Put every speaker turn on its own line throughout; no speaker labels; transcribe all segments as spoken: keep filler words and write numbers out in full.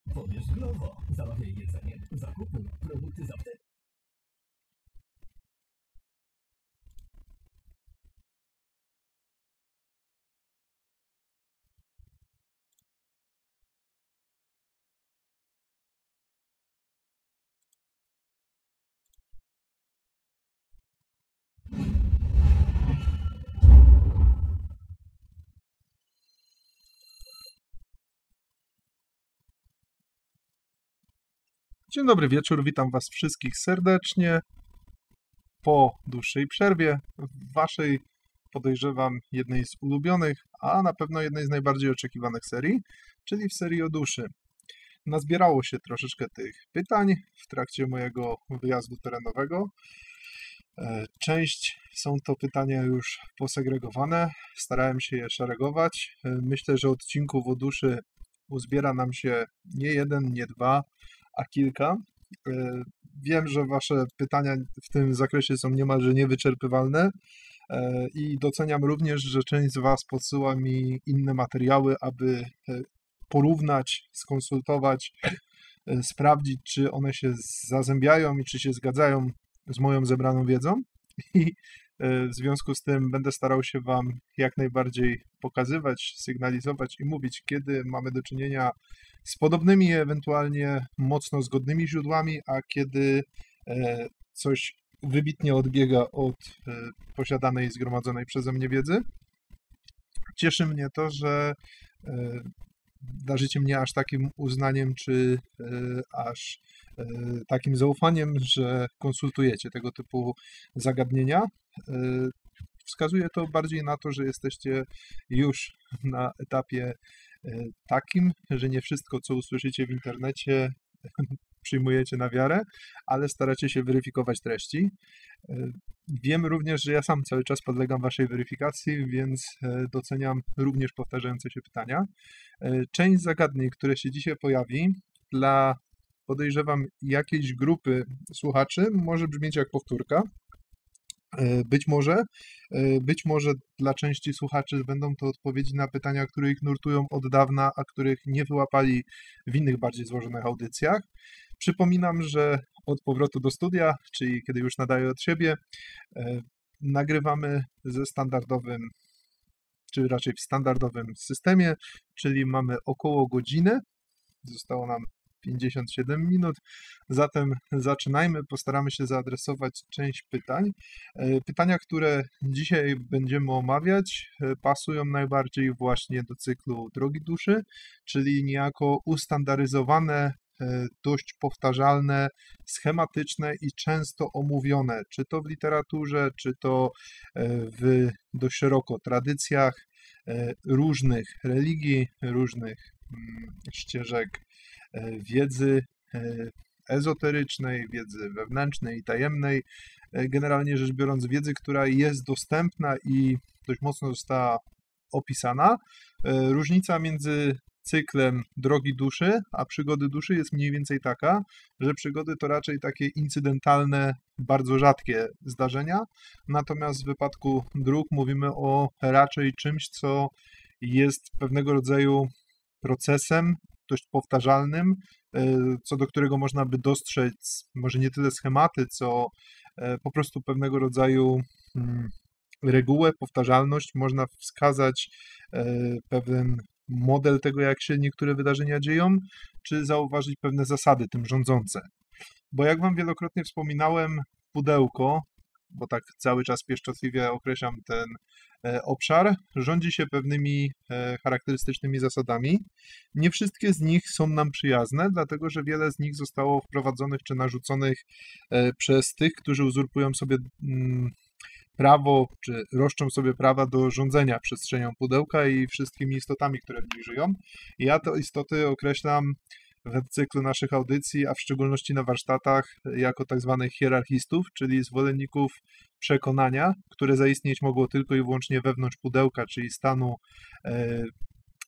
Powiesz Glovo. Zamawiaj jedzenie, zakupy, produkty z apteki.
Dzień dobry wieczór, witam Was wszystkich serdecznie po dłuższej przerwie w Waszej, podejrzewam, jednej z ulubionych, a na pewno jednej z najbardziej oczekiwanych serii, czyli w serii o duszy. Nazbierało się troszeczkę tych pytań w trakcie mojego wyjazdu terenowego. Część są to pytania już posegregowane, starałem się je szeregować. Myślę, że odcinków o duszy uzbiera nam się nie jeden, nie dwa, a kilka. Wiem, że Wasze pytania w tym zakresie są niemalże niewyczerpywalne i doceniam również, że część z Was podsyła mi inne materiały, aby porównać, skonsultować, sprawdzić, czy one się zazębiają i czy się zgadzają z moją zebraną wiedzą. I w związku z tym będę starał się Wam jak najbardziej pokazywać, sygnalizować i mówić, kiedy mamy do czynienia z podobnymi, ewentualnie mocno zgodnymi źródłami, a kiedy coś wybitnie odbiega od posiadanej i zgromadzonej przeze mnie wiedzy. Cieszy mnie to, że darzycie mnie aż takim uznaniem, czy aż takim zaufaniem, że konsultujecie tego typu zagadnienia. Wskazuje to bardziej na to, że jesteście już na etapie takim, że nie wszystko, co usłyszycie w internecie, przyjmujecie na wiarę, ale staracie się weryfikować treści. Wiem również, że ja sam cały czas podlegam Waszej weryfikacji, więc doceniam również powtarzające się pytania. Część zagadnień, które się dzisiaj pojawi, dla, podejrzewam, jakiejś grupy słuchaczy może brzmieć jak powtórka. Być może, być może dla części słuchaczy będą to odpowiedzi na pytania, które ich nurtują od dawna, a których nie wyłapali w innych bardziej złożonych audycjach. Przypominam, że od powrotu do studia, czyli kiedy już nadaję od siebie, nagrywamy ze standardowym, czy raczej w standardowym systemie, czyli mamy około godzinę. Zostało nam pięćdziesiąt siedem minut, zatem zaczynajmy, postaramy się zaadresować część pytań. Pytania, które dzisiaj będziemy omawiać, pasują najbardziej właśnie do cyklu Drogi Duszy, czyli niejako ustandaryzowane, dość powtarzalne, schematyczne i często omówione, czy to w literaturze, czy to w dość szeroko tradycjach różnych religii, różnych ścieżek wiedzy ezoterycznej, wiedzy wewnętrznej i tajemnej. Generalnie rzecz biorąc, wiedzy, która jest dostępna i dość mocno została opisana. Różnica między cyklem Drogi Duszy a Przygody Duszy jest mniej więcej taka, że przygody to raczej takie incydentalne, bardzo rzadkie zdarzenia, natomiast w wypadku dróg mówimy o raczej czymś, co jest pewnego rodzaju procesem, dość powtarzalnym, co do którego można by dostrzec może nie tyle schematy, co po prostu pewnego rodzaju regułę, powtarzalność. Można wskazać pewien model tego, jak się niektóre wydarzenia dzieją, czy zauważyć pewne zasady tym rządzące. Bo jak Wam wielokrotnie wspominałem, pudełko, bo tak cały czas pieszczotliwie określam ten obszar, rządzi się pewnymi charakterystycznymi zasadami. Nie wszystkie z nich są nam przyjazne, dlatego że wiele z nich zostało wprowadzonych czy narzuconych przez tych, którzy uzurpują sobie prawo, czy roszczą sobie prawa do rządzenia przestrzenią pudełka i wszystkimi istotami, które w nich żyją. Ja te istoty określam w cyklu naszych audycji, a w szczególności na warsztatach, jako tak zwanych hierarchistów, czyli zwolenników przekonania, które zaistnieć mogło tylko i wyłącznie wewnątrz pudełka, czyli stanu,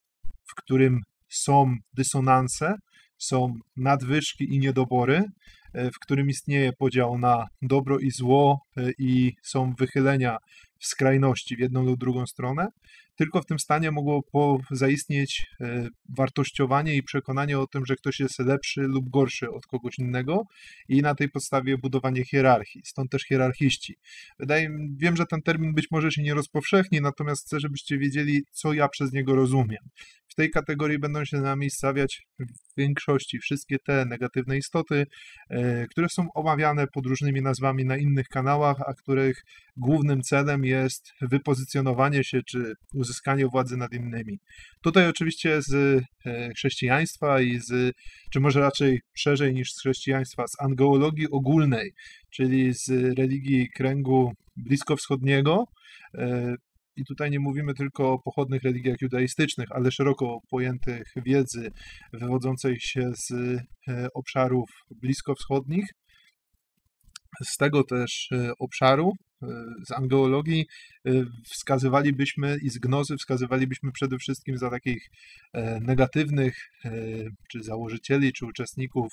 w którym są dysonanse, są nadwyżki i niedobory, w którym istnieje podział na dobro i zło i są wychylenia w skrajności w jedną lub drugą stronę. Tylko w tym stanie mogło po, zaistnieć e, wartościowanie i przekonanie o tym, że ktoś jest lepszy lub gorszy od kogoś innego i na tej podstawie budowanie hierarchii, stąd też hierarchiści. Wydaje mi, wiem, że ten termin być może się nie rozpowszechni, natomiast chcę, żebyście wiedzieli, co ja przez niego rozumiem. W tej kategorii będą się nami stawiać w większości wszystkie te negatywne istoty, e, które są omawiane pod różnymi nazwami na innych kanałach, a których głównym celem jest wypozycjonowanie się czy uzyskanie władzy nad innymi. Tutaj oczywiście z chrześcijaństwa i z, czy może raczej szerzej niż z chrześcijaństwa, z angeologii ogólnej, czyli z religii kręgu bliskowschodniego. I tutaj nie mówimy tylko o pochodnych religiach judaistycznych, ale szeroko pojętych wiedzy wywodzącej się z obszarów bliskowschodnich. Z tego też obszaru, z angeologii, wskazywalibyśmy i z gnozy wskazywalibyśmy przede wszystkim za takich negatywnych, czy założycieli, czy uczestników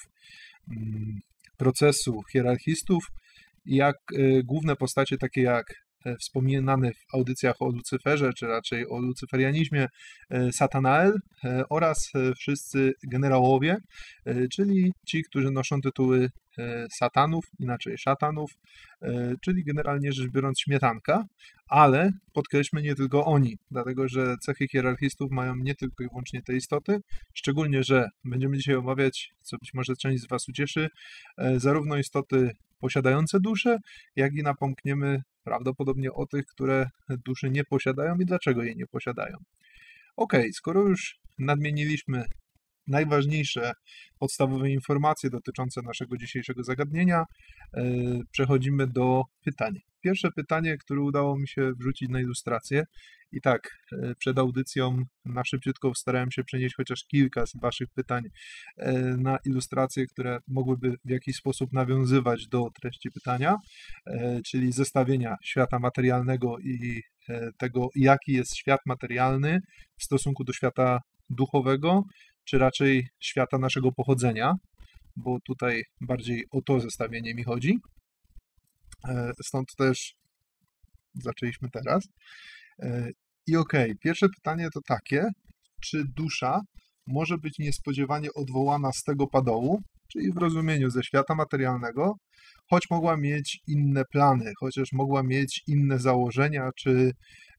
procesu hierarchistów, jak główne postacie takie jak wspominany w audycjach o Lucyferze, czy raczej o lucyferianizmie, Satanael oraz wszyscy generałowie, czyli ci, którzy noszą tytuły satanów, inaczej szatanów, czyli generalnie rzecz biorąc śmietanka, ale podkreślmy nie tylko oni, dlatego że cechy hierarchistów mają nie tylko i wyłącznie te istoty, szczególnie, że będziemy dzisiaj omawiać, co być może część z Was ucieszy, zarówno istoty posiadające duszę, jak i napomkniemy prawdopodobnie o tych, które duszy nie posiadają i dlaczego jej nie posiadają. Ok, skoro już nadmieniliśmy najważniejsze podstawowe informacje dotyczące naszego dzisiejszego zagadnienia, przechodzimy do pytań. Pierwsze pytanie, które udało mi się wrzucić na ilustrację. I tak, przed audycją na szybciutko starałem się przenieść chociaż kilka z Waszych pytań na ilustracje, które mogłyby w jakiś sposób nawiązywać do treści pytania, czyli zestawienia świata materialnego i tego, jaki jest świat materialny w stosunku do świata duchowego, czy raczej świata naszego pochodzenia, bo tutaj bardziej o to zestawienie mi chodzi. Stąd też zaczęliśmy teraz. I okej, okay, pierwsze pytanie to takie, czy dusza może być niespodziewanie odwołana z tego padołu, czyli w rozumieniu ze świata materialnego, choć mogła mieć inne plany, chociaż mogła mieć inne założenia, czy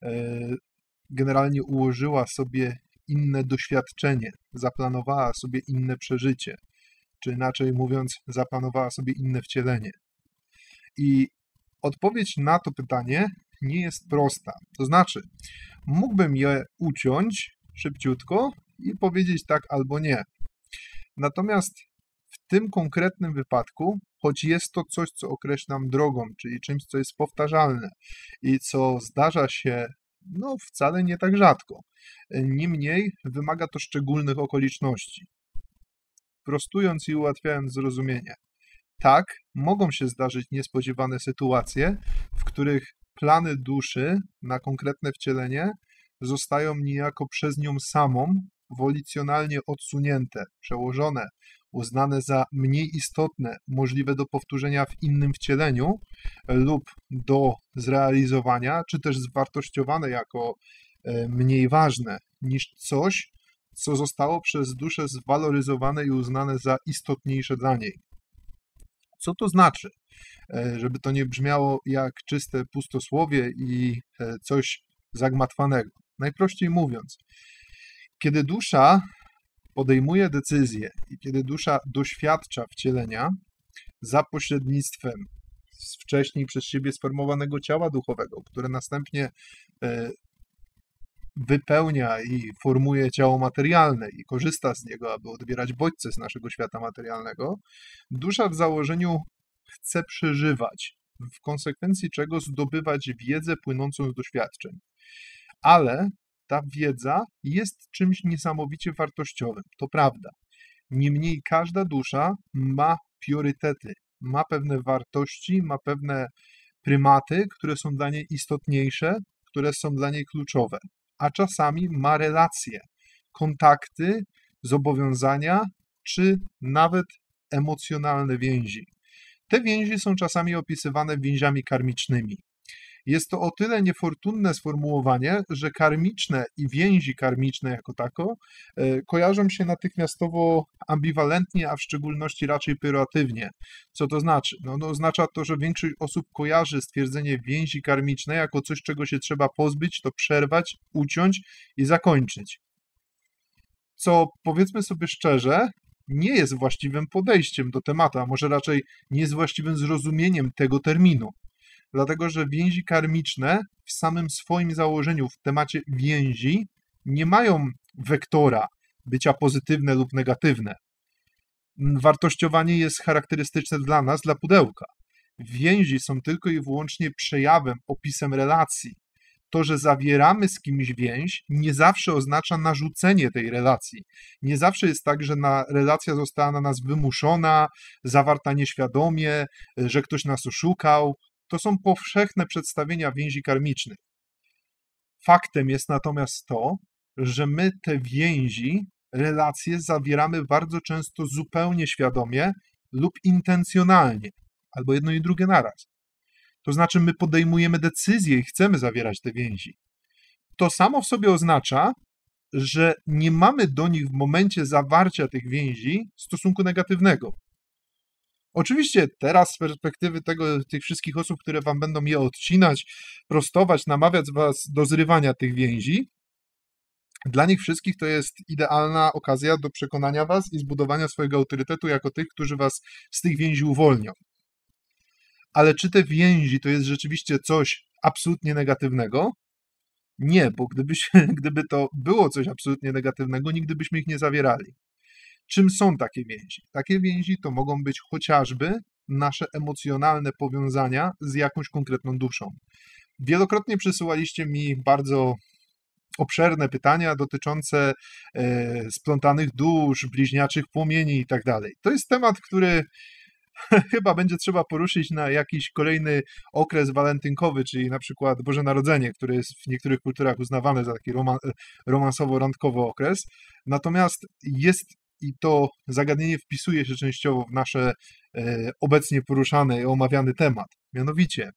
generalnie ułożyła sobie inne doświadczenie, zaplanowała sobie inne przeżycie, czy inaczej mówiąc, zaplanowała sobie inne wcielenie. I odpowiedź na to pytanie nie jest prosta. To znaczy, mógłbym je uciąć szybciutko i powiedzieć tak albo nie. Natomiast w tym konkretnym wypadku, choć jest to coś, co określam drogą, czyli czymś, co jest powtarzalne i co zdarza się no wcale nie tak rzadko. Niemniej wymaga to szczególnych okoliczności. Prostując i ułatwiając zrozumienie. Tak, mogą się zdarzyć niespodziewane sytuacje, w których plany duszy na konkretne wcielenie zostają niejako przez nią samą wolicjonalnie odsunięte, przełożone, uznane za mniej istotne, możliwe do powtórzenia w innym wcieleniu lub do zrealizowania, czy też zwartościowane jako mniej ważne niż coś, co zostało przez duszę zwaloryzowane i uznane za istotniejsze dla niej. Co to znaczy? Żeby to nie brzmiało jak czyste pustosłowie i coś zagmatwanego. Najprościej mówiąc, kiedy dusza podejmuje decyzję i kiedy dusza doświadcza wcielenia za pośrednictwem wcześniej przez siebie sformowanego ciała duchowego, które następnie wypełnia i formuje ciało materialne i korzysta z niego, aby odbierać bodźce z naszego świata materialnego, dusza w założeniu chce przeżywać, w konsekwencji czego zdobywać wiedzę płynącą z doświadczeń. Ale ta wiedza jest czymś niesamowicie wartościowym, to prawda. Niemniej każda dusza ma priorytety, ma pewne wartości, ma pewne prymaty, które są dla niej istotniejsze, które są dla niej kluczowe. A czasami ma relacje, kontakty, zobowiązania, czy nawet emocjonalne więzi. Te więzi są czasami opisywane więziami karmicznymi. Jest to o tyle niefortunne sformułowanie, że karmiczne i więzi karmiczne jako tako e, kojarzą się natychmiastowo ambiwalentnie, a w szczególności raczej pejoratywnie. Co to znaczy? No, no, oznacza to, że większość osób kojarzy stwierdzenie więzi karmicznej jako coś, czego się trzeba pozbyć, to przerwać, uciąć i zakończyć. Co, powiedzmy sobie szczerze, nie jest właściwym podejściem do tematu, a może raczej nie jest właściwym zrozumieniem tego terminu. Dlatego, że więzi karmiczne w samym swoim założeniu w temacie więzi nie mają wektora bycia pozytywne lub negatywne. Wartościowanie jest charakterystyczne dla nas, dla pudełka. Więzi są tylko i wyłącznie przejawem, opisem relacji. To, że zawieramy z kimś więź, nie zawsze oznacza narzucenie tej relacji. Nie zawsze jest tak, że na, relacja została na nas wymuszona, zawarta nieświadomie, że ktoś nas oszukał. To są powszechne przedstawienia więzi karmicznych. Faktem jest natomiast to, że my te więzi, relacje zawieramy bardzo często zupełnie świadomie lub intencjonalnie, albo jedno i drugie naraz. To znaczy my podejmujemy decyzje i chcemy zawierać te więzi. To samo w sobie oznacza, że nie mamy do nich w momencie zawarcia tych więzi stosunku negatywnego. Oczywiście teraz z perspektywy tego, tych wszystkich osób, które wam będą je odcinać, prostować, namawiać was do zrywania tych więzi, dla nich wszystkich to jest idealna okazja do przekonania was i zbudowania swojego autorytetu jako tych, którzy was z tych więzi uwolnią. Ale czy te więzi to jest rzeczywiście coś absolutnie negatywnego? Nie, bo gdyby, się, gdyby to było coś absolutnie negatywnego, nigdy byśmy ich nie zawierali. Czym są takie więzi? Takie więzi to mogą być chociażby nasze emocjonalne powiązania z jakąś konkretną duszą. Wielokrotnie przesyłaliście mi bardzo obszerne pytania dotyczące e, splątanych dusz, bliźniaczych płomieni i tak dalej. To jest temat, który chyba będzie trzeba poruszyć na jakiś kolejny okres walentynkowy, czyli na przykład Boże Narodzenie, które jest w niektórych kulturach uznawane za taki roman, romansowo-randkowy okres. Natomiast jest i to zagadnienie wpisuje się częściowo w nasze e, obecnie poruszany i omawiany temat. Mianowicie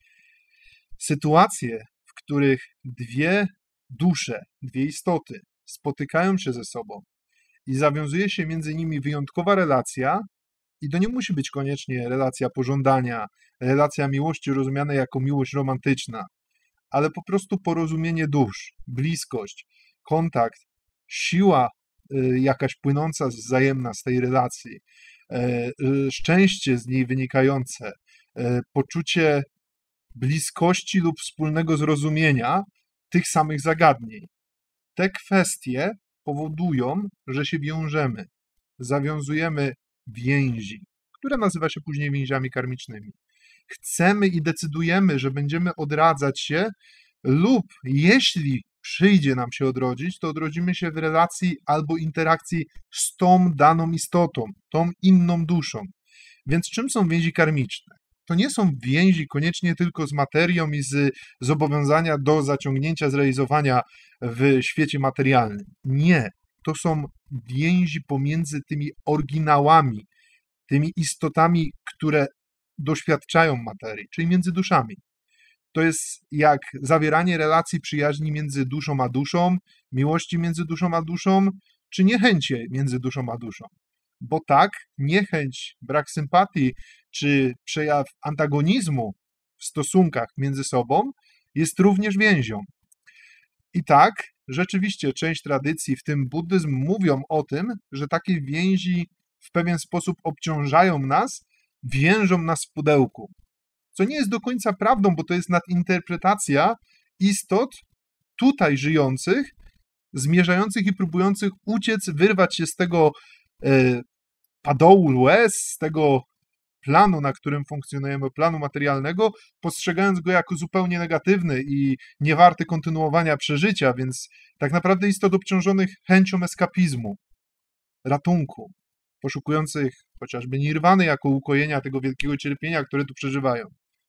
sytuacje, w których dwie dusze, dwie istoty spotykają się ze sobą i zawiązuje się między nimi wyjątkowa relacja, i to nie musi być koniecznie relacja pożądania, relacja miłości rozumiana jako miłość romantyczna, ale po prostu porozumienie dusz, bliskość, kontakt, siła y, jakaś płynąca wzajemna z tej relacji, y, y, szczęście z niej wynikające, y, poczucie bliskości lub wspólnego zrozumienia tych samych zagadnień. Te kwestie powodują, że się wiążemy, zawiązujemy więzi, które nazywa się później więziami karmicznymi. Chcemy i decydujemy, że będziemy odradzać się lub jeśli przyjdzie nam się odrodzić, to odrodzimy się w relacji albo interakcji z tą daną istotą, tą inną duszą. Więc czym są więzi karmiczne? To nie są więzi koniecznie tylko z materią i z zobowiązania do zaciągnięcia, zrealizowania w świecie materialnym. Nie. To są więzi pomiędzy tymi oryginałami, tymi istotami, które doświadczają materii, czyli między duszami. To jest jak zawieranie relacji przyjaźni między duszą a duszą, miłości między duszą a duszą, czy niechęci między duszą a duszą. Bo tak, niechęć, brak sympatii, czy przejaw antagonizmu w stosunkach między sobą jest również więzią. I tak, rzeczywiście część tradycji, w tym buddyzm, mówią o tym, że takie więzi w pewien sposób obciążają nas, więżą nas w pudełku. Co nie jest do końca prawdą, bo to jest nadinterpretacja istot tutaj żyjących, zmierzających i próbujących uciec, wyrwać się z tego e, padołu łez, z tego planu, na którym funkcjonujemy, planu materialnego, postrzegając go jako zupełnie negatywny i niewarty kontynuowania przeżycia, więc tak naprawdę istot obciążonych chęcią eskapizmu, ratunku, poszukujących chociażby nirwany jako ukojenia tego wielkiego cierpienia, które tu przeżywają.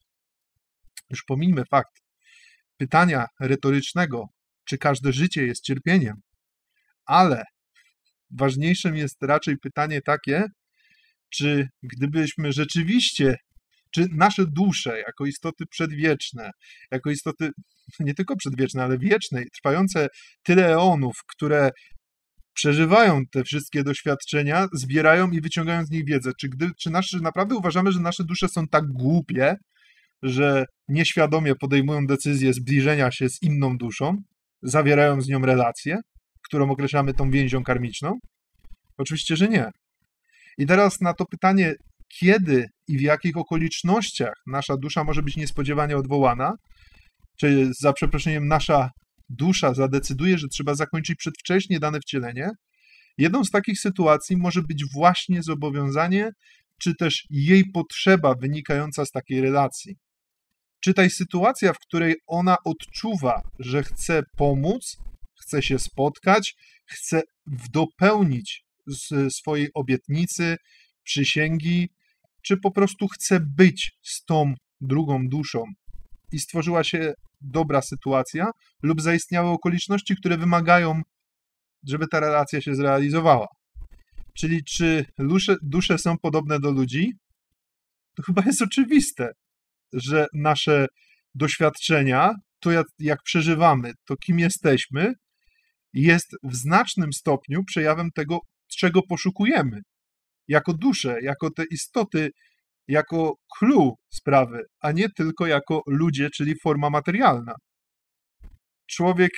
Już pomijmy fakt pytania retorycznego, czy każde życie jest cierpieniem, ale ważniejszym jest raczej pytanie takie, czy gdybyśmy rzeczywiście, czy nasze dusze jako istoty przedwieczne, jako istoty nie tylko przedwieczne, ale wieczne i trwające tyle eonów, które przeżywają te wszystkie doświadczenia, zbierają i wyciągają z nich wiedzę. Czy, gdy, czy nasze, naprawdę uważamy, że nasze dusze są tak głupie, że nieświadomie podejmują decyzję zbliżenia się z inną duszą, zawierają z nią relację, którą określamy tą więzią karmiczną? Oczywiście, że nie. I teraz na to pytanie, kiedy i w jakich okolicznościach nasza dusza może być niespodziewanie odwołana, czy za przeproszeniem nasza dusza zadecyduje, że trzeba zakończyć przedwcześnie dane wcielenie, jedną z takich sytuacji może być właśnie zobowiązanie, czy też jej potrzeba wynikająca z takiej relacji. Czy ta sytuacja, w której ona odczuwa, że chce pomóc, chce się spotkać, chce dopełnić swojej obietnicy, przysięgi, czy po prostu chce być z tą drugą duszą i stworzyła się dobra sytuacja lub zaistniały okoliczności, które wymagają, żeby ta relacja się zrealizowała. Czyli czy dusze, dusze są podobne do ludzi? To chyba jest oczywiste, że nasze doświadczenia, to jak, jak przeżywamy, to kim jesteśmy, jest w znacznym stopniu przejawem tego, czego poszukujemy. Jako dusze, jako te istoty, jako clue sprawy, a nie tylko jako ludzie, czyli forma materialna. Człowiek,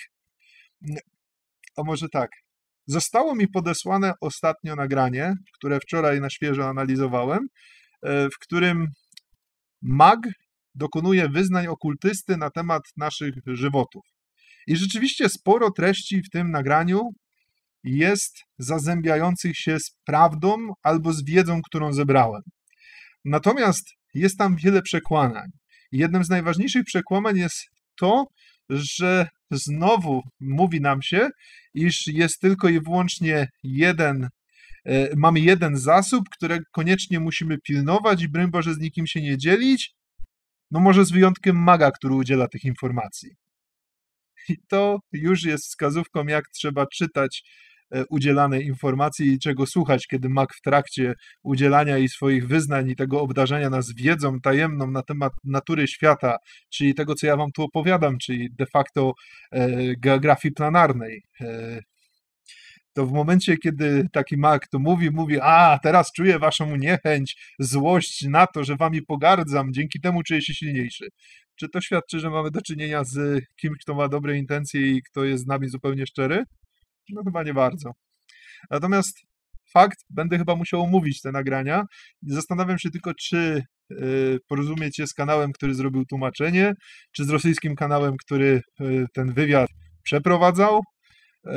a może tak, zostało mi podesłane ostatnio nagranie, które wczoraj na świeżo analizowałem, w którym mag dokonuje wyznań okultysty na temat naszych żywotów. I rzeczywiście sporo treści w tym nagraniu jest zazębiających się z prawdą albo z wiedzą, którą zebrałem. Natomiast jest tam wiele przekłamań. Jednym z najważniejszych przekłamań jest to, że znowu mówi nam się, iż jest tylko i wyłącznie jeden, e, mamy jeden zasób, którego koniecznie musimy pilnować i broń Boże z nikim się nie dzielić, no może z wyjątkiem maga, który udziela tych informacji. I to już jest wskazówką, jak trzeba czytać udzielane informacje i czego słuchać, kiedy mag w trakcie udzielania i swoich wyznań i tego obdarzania nas wiedzą tajemną na temat natury świata, czyli tego, co ja wam tu opowiadam, czyli de facto e, geografii planarnej. E, to w momencie, kiedy taki mag to mówi, mówi, a teraz czuję waszą niechęć, złość na to, że wami pogardzam, dzięki temu czuję się silniejszy. Czy to świadczy, że mamy do czynienia z kimś, kto ma dobre intencje i kto jest z nami zupełnie szczery? No chyba nie bardzo. Natomiast fakt, będę chyba musiał omówić te nagrania. Zastanawiam się tylko, czy y, porozumieć się z kanałem, który zrobił tłumaczenie, czy z rosyjskim kanałem, który y, ten wywiad przeprowadzał. Y,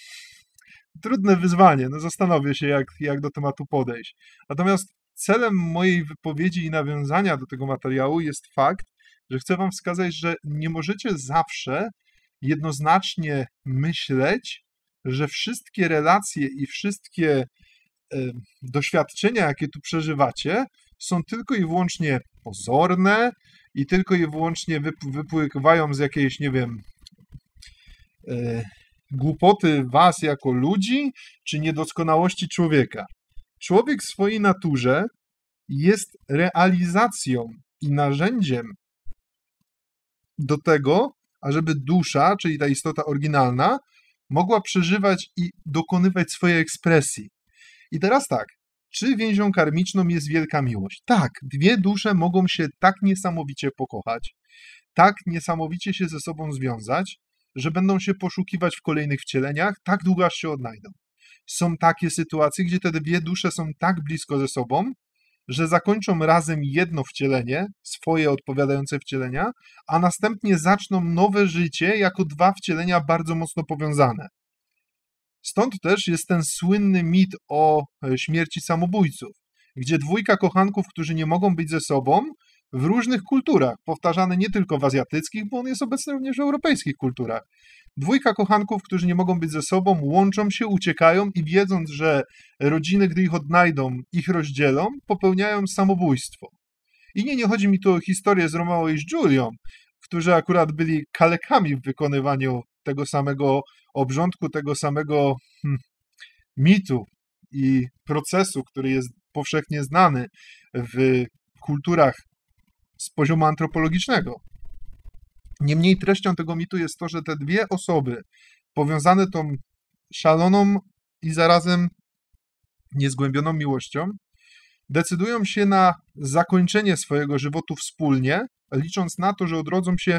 trudne wyzwanie, no zastanowię się, jak, jak do tematu podejść. Natomiast celem mojej wypowiedzi i nawiązania do tego materiału jest fakt, że chcę wam wskazać, że nie możecie zawsze jednoznacznie myśleć, że wszystkie relacje i wszystkie y, doświadczenia, jakie tu przeżywacie, są tylko i wyłącznie pozorne i tylko i wyłącznie wyp- wypływają z jakiejś, nie wiem, y, głupoty was jako ludzi, czy niedoskonałości człowieka. Człowiek w swojej naturze jest realizacją i narzędziem do tego, ażeby dusza, czyli ta istota oryginalna, mogła przeżywać i dokonywać swojej ekspresji. I teraz tak, czy więzią karmiczną jest wielka miłość? Tak, dwie dusze mogą się tak niesamowicie pokochać, tak niesamowicie się ze sobą związać, że będą się poszukiwać w kolejnych wcieleniach, tak długo aż się odnajdą. Są takie sytuacje, gdzie te dwie dusze są tak blisko ze sobą, że zakończą razem jedno wcielenie, swoje odpowiadające wcielenia, a następnie zaczną nowe życie jako dwa wcielenia bardzo mocno powiązane. Stąd też jest ten słynny mit o śmierci samobójców, gdzie dwójka kochanków, którzy nie mogą być ze sobą, w różnych kulturach, powtarzany nie tylko w azjatyckich, bo on jest obecny również w europejskich kulturach. Dwójka kochanków, którzy nie mogą być ze sobą, łączą się, uciekają i wiedząc, że rodziny, gdy ich odnajdą, ich rozdzielą, popełniają samobójstwo. I nie, nie chodzi mi tu o historię z Romeo i z Julią, którzy akurat byli kalekami w wykonywaniu tego samego obrządku, tego samego hmm, mitu i procesu, który jest powszechnie znany w kulturach z poziomu antropologicznego. Niemniej treścią tego mitu jest to, że te dwie osoby powiązane tą szaloną i zarazem niezgłębioną miłością decydują się na zakończenie swojego żywotu wspólnie, licząc na to, że odrodzą się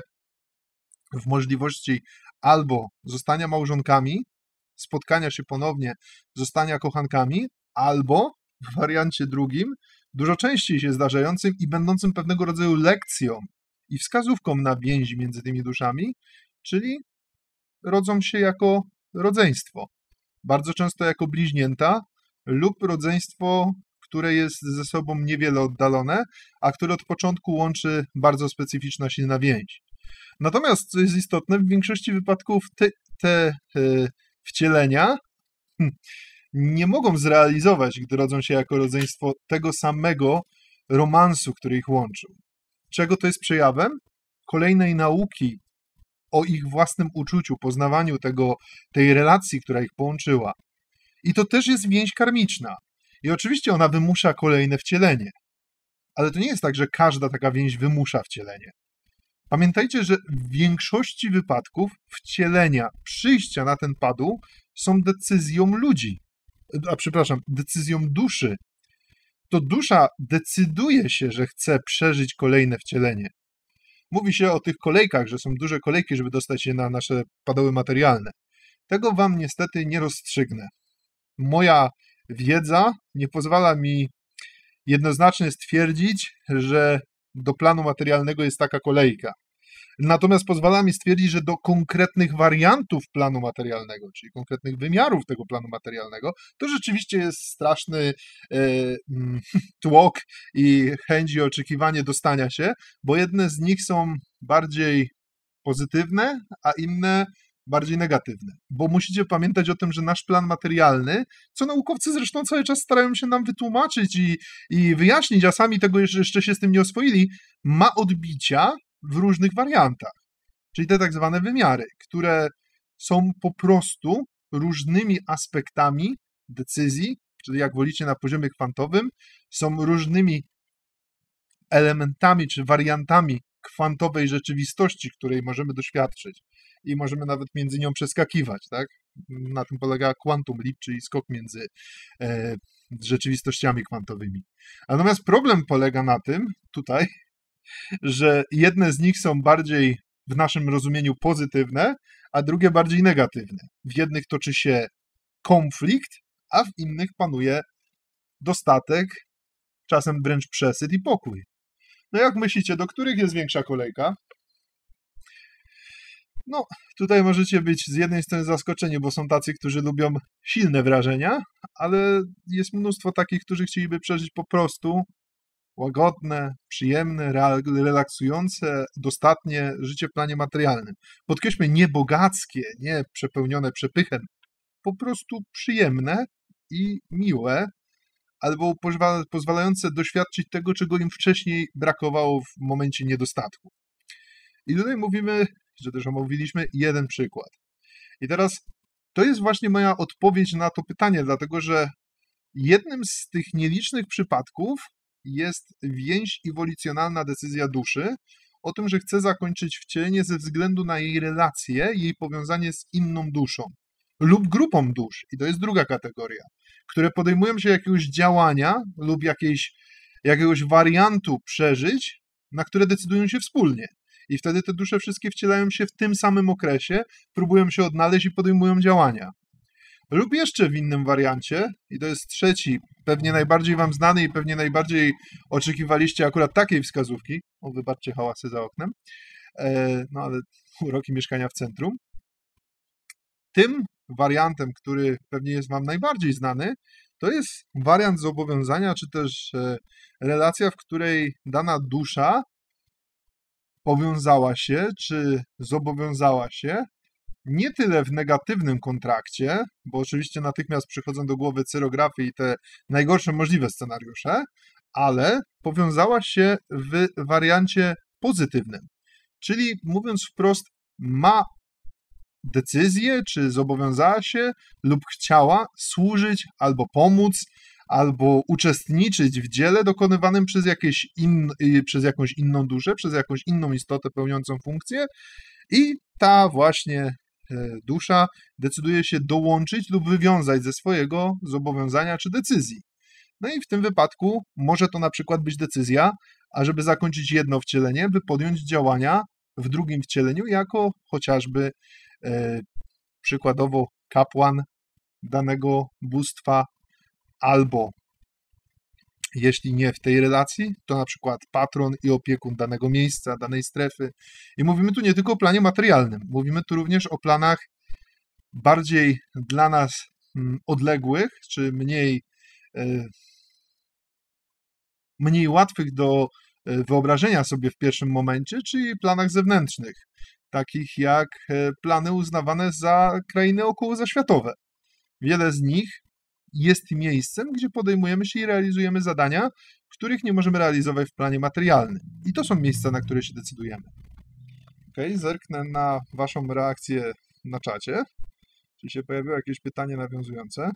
w możliwości albo zostania małżonkami, spotkania się ponownie, zostania kochankami, albo w wariancie drugim, dużo częściej się zdarzającym i będącym pewnego rodzaju lekcją i wskazówką na więzi między tymi duszami, czyli rodzą się jako rodzeństwo. Bardzo często jako bliźnięta lub rodzeństwo, które jest ze sobą niewiele oddalone, a które od początku łączy bardzo specyficzna, silna więź. Natomiast, co jest istotne, w większości wypadków te, te e, wcielenia hm, nie mogą zrealizować, gdy rodzą się jako rodzeństwo tego samego romansu, który ich łączył. Czego to jest przejawem? Kolejnej nauki o ich własnym uczuciu, poznawaniu tego, tej relacji, która ich połączyła. I to też jest więź karmiczna. I oczywiście ona wymusza kolejne wcielenie. Ale to nie jest tak, że każda taka więź wymusza wcielenie. Pamiętajcie, że w większości wypadków wcielenia, przyjścia na ten padł są decyzją ludzi. A przepraszam, decyzją duszy. To dusza decyduje się, że chce przeżyć kolejne wcielenie. Mówi się o tych kolejkach, że są duże kolejki, żeby dostać się na nasze padoły materialne. Tego wam niestety nie rozstrzygnę. Moja wiedza nie pozwala mi jednoznacznie stwierdzić, że do planu materialnego jest taka kolejka. Natomiast pozwala mi stwierdzić, że do konkretnych wariantów planu materialnego, czyli konkretnych wymiarów tego planu materialnego, to rzeczywiście jest straszny e, tłok i chęć i oczekiwanie dostania się, bo jedne z nich są bardziej pozytywne, a inne bardziej negatywne. Bo musicie pamiętać o tym, że nasz plan materialny, co naukowcy zresztą cały czas starają się nam wytłumaczyć i, i wyjaśnić, a sami tego jeszcze się z tym nie oswoili, ma odbicia w różnych wariantach. Czyli te tak zwane wymiary, które są po prostu różnymi aspektami decyzji, czyli jak wolicie na poziomie kwantowym, są różnymi elementami czy wariantami kwantowej rzeczywistości, której możemy doświadczyć i możemy nawet między nią przeskakiwać, tak? Na tym polega quantum leap, czyli skok między e, rzeczywistościami kwantowymi. Natomiast problem polega na tym tutaj, że jedne z nich są bardziej w naszym rozumieniu pozytywne, a drugie bardziej negatywne. W jednych toczy się konflikt, a w innych panuje dostatek, czasem wręcz przesyt i pokój. No jak myślicie, do których jest większa kolejka? No, tutaj możecie być z jednej strony zaskoczeni, bo są tacy, którzy lubią silne wrażenia, ale jest mnóstwo takich, którzy chcieliby przeżyć po prostu łagodne, przyjemne, relaksujące, dostatnie życie w planie materialnym. Podkreślmy, nie bogackie, nie przepełnione przepychem, po prostu przyjemne i miłe, albo pozwalające doświadczyć tego, czego im wcześniej brakowało w momencie niedostatku. I tutaj mówimy, że też omówiliśmy jeden przykład. I teraz to jest właśnie moja odpowiedź na to pytanie, dlatego że jednym z tych nielicznych przypadków jest więź iwolicjonalna decyzja duszy o tym, że chce zakończyć wcielenie ze względu na jej relację, jej powiązanie z inną duszą lub grupą dusz. I to jest druga kategoria, które podejmują się jakiegoś działania lub jakiejś, jakiegoś wariantu przeżyć, na które decydują się wspólnie. I wtedy te dusze wszystkie wcielają się w tym samym okresie, próbują się odnaleźć i podejmują działania. Lub jeszcze w innym wariancie, i to jest trzeci, pewnie najbardziej wam znany i pewnie najbardziej oczekiwaliście akurat takiej wskazówki, o wybaczcie hałasy za oknem, e, no ale uroki mieszkania w centrum. Tym wariantem, który pewnie jest wam najbardziej znany, to jest wariant zobowiązania, czy też e, relacja, w której dana dusza powiązała się, czy zobowiązała się nie tyle w negatywnym kontrakcie, bo oczywiście natychmiast przychodzą do głowy cyrografy i te najgorsze możliwe scenariusze, ale powiązała się w wariancie pozytywnym. Czyli mówiąc wprost, ma decyzję, czy zobowiązała się lub chciała służyć albo pomóc, albo uczestniczyć w dziele dokonywanym przez, jakieś in, przez jakąś inną duszę, przez jakąś inną istotę pełniącą funkcję i ta właśnie dusza decyduje się dołączyć lub wywiązać ze swojego zobowiązania czy decyzji. No i w tym wypadku może to na przykład być decyzja, ażeby zakończyć jedno wcielenie, by podjąć działania w drugim wcieleniu, jako chociażby e, przykładowo kapłan danego bóstwa, albo jeśli nie w tej relacji, to na przykład patron i opiekun danego miejsca, danej strefy. I mówimy tu nie tylko o planie materialnym, mówimy tu również o planach bardziej dla nas odległych, czy mniej, mniej łatwych do wyobrażenia sobie w pierwszym momencie, czyli planach zewnętrznych, takich jak plany uznawane za krainy okołozaświatowe. Wiele z nich jest miejscem, gdzie podejmujemy się i realizujemy zadania, których nie możemy realizować w planie materialnym. I to są miejsca, na które się decydujemy. Ok, zerknę na Waszą reakcję na czacie. Czy się pojawiło jakieś pytanie nawiązujące?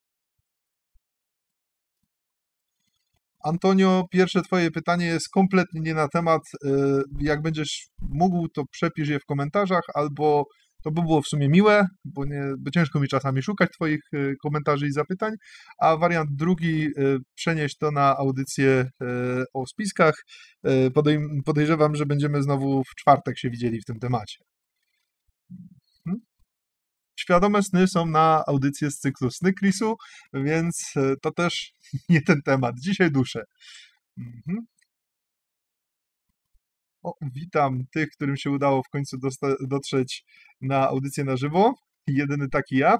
Antonio, pierwsze Twoje pytanie jest kompletnie nie na temat. Jak będziesz mógł, to przepisz je w komentarzach, albo to by było w sumie miłe, bo, nie, bo ciężko mi czasami szukać Twoich komentarzy i zapytań, a wariant drugi, przenieść to na audycję o spiskach. Podej, podejrzewam, że będziemy znowu w czwartek się widzieli w tym temacie. Hmm? Świadome sny są na audycję z cyklu Sny Chrisu, więc to też nie ten temat. Dzisiaj duszę. Mhm. O, witam tych, którym się udało w końcu dotrzeć na audycję na żywo. Jedyny taki ja.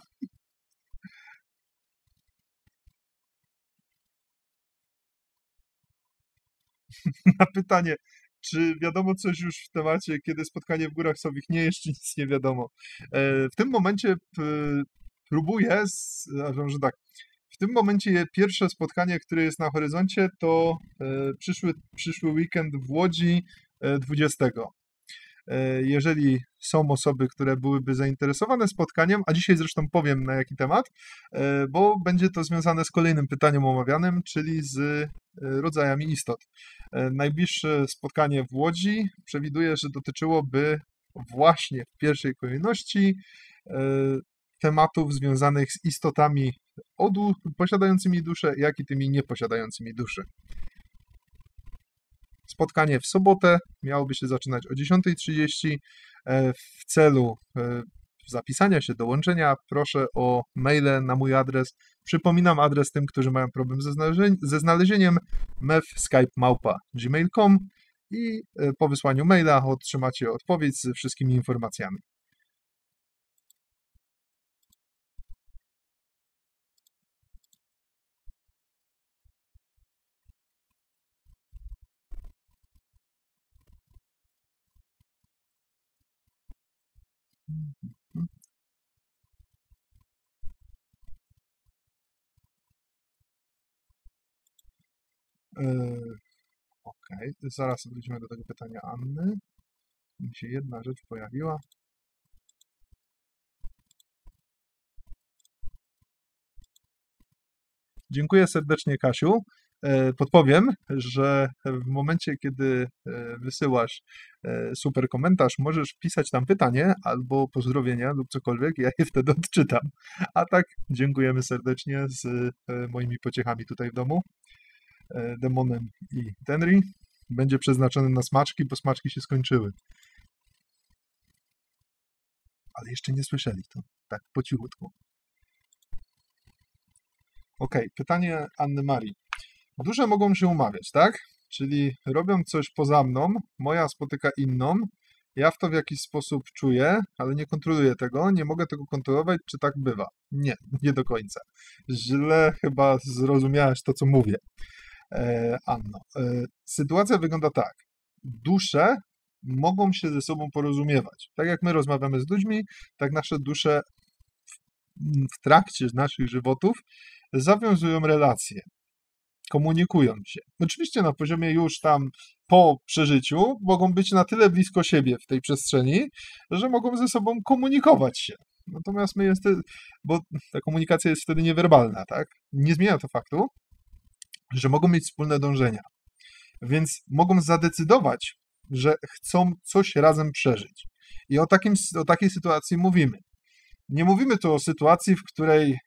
Na pytanie, czy wiadomo coś już w temacie, kiedy spotkanie w Górach Sowich? Nie, jeszcze nic nie wiadomo. W tym momencie próbuję, że tak, w tym momencie pierwsze spotkanie, które jest na horyzoncie, to przyszły, przyszły weekend w Łodzi dwudziestego. Jeżeli są osoby, które byłyby zainteresowane spotkaniem, a dzisiaj zresztą powiem na jaki temat, bo będzie to związane z kolejnym pytaniem omawianym, czyli z rodzajami istot. Najbliższe spotkanie w Łodzi przewiduję, że dotyczyłoby właśnie w pierwszej kolejności tematów związanych z istotami odu posiadającymi duszę, jak i tymi nieposiadającymi duszy. Spotkanie w sobotę miałoby się zaczynać o dziesiąta trzydzieści. W celu zapisania się, dołączenia proszę o maile na mój adres. Przypominam adres tym, którzy mają problem ze, znalezieniem, ze znalezieniem mef.skype małpa gmail kropka com i po wysłaniu maila otrzymacie odpowiedź z wszystkimi informacjami. Ok, zaraz wrócimy do tego pytania Anny. Mi się jedna rzecz pojawiła. Dziękuję serdecznie, Kasiu. Podpowiem, że w momencie, kiedy wysyłasz super komentarz, możesz pisać tam pytanie albo pozdrowienia lub cokolwiek, ja je wtedy odczytam. A tak, dziękujemy serdecznie z moimi pociechami tutaj w domu, Demonem i Tenry. Będzie przeznaczony na smaczki, bo smaczki się skończyły. Ale jeszcze nie słyszeli to, tak po cichutku. Ok, pytanie Anny Marii. Dusze mogą się umawiać, tak? Czyli robią coś poza mną, moja spotyka inną, ja w to w jakiś sposób czuję, ale nie kontroluję tego, nie mogę tego kontrolować, czy tak bywa? Nie, nie do końca. Źle chyba zrozumiałaś to, co mówię, e, Anno. E, sytuacja wygląda tak. Dusze mogą się ze sobą porozumiewać. Tak jak my rozmawiamy z ludźmi, tak nasze dusze w, w trakcie naszych żywotów zawiązują relacje. Komunikują się. Oczywiście na poziomie już tam po przeżyciu mogą być na tyle blisko siebie w tej przestrzeni, że mogą ze sobą komunikować się. Natomiast my jesteśmy, bo ta komunikacja jest wtedy niewerbalna, tak? Nie zmienia to faktu, że mogą mieć wspólne dążenia. Więc mogą zadecydować, że chcą coś razem przeżyć. I o, takim, o takiej sytuacji mówimy. Nie mówimy tu o sytuacji, w której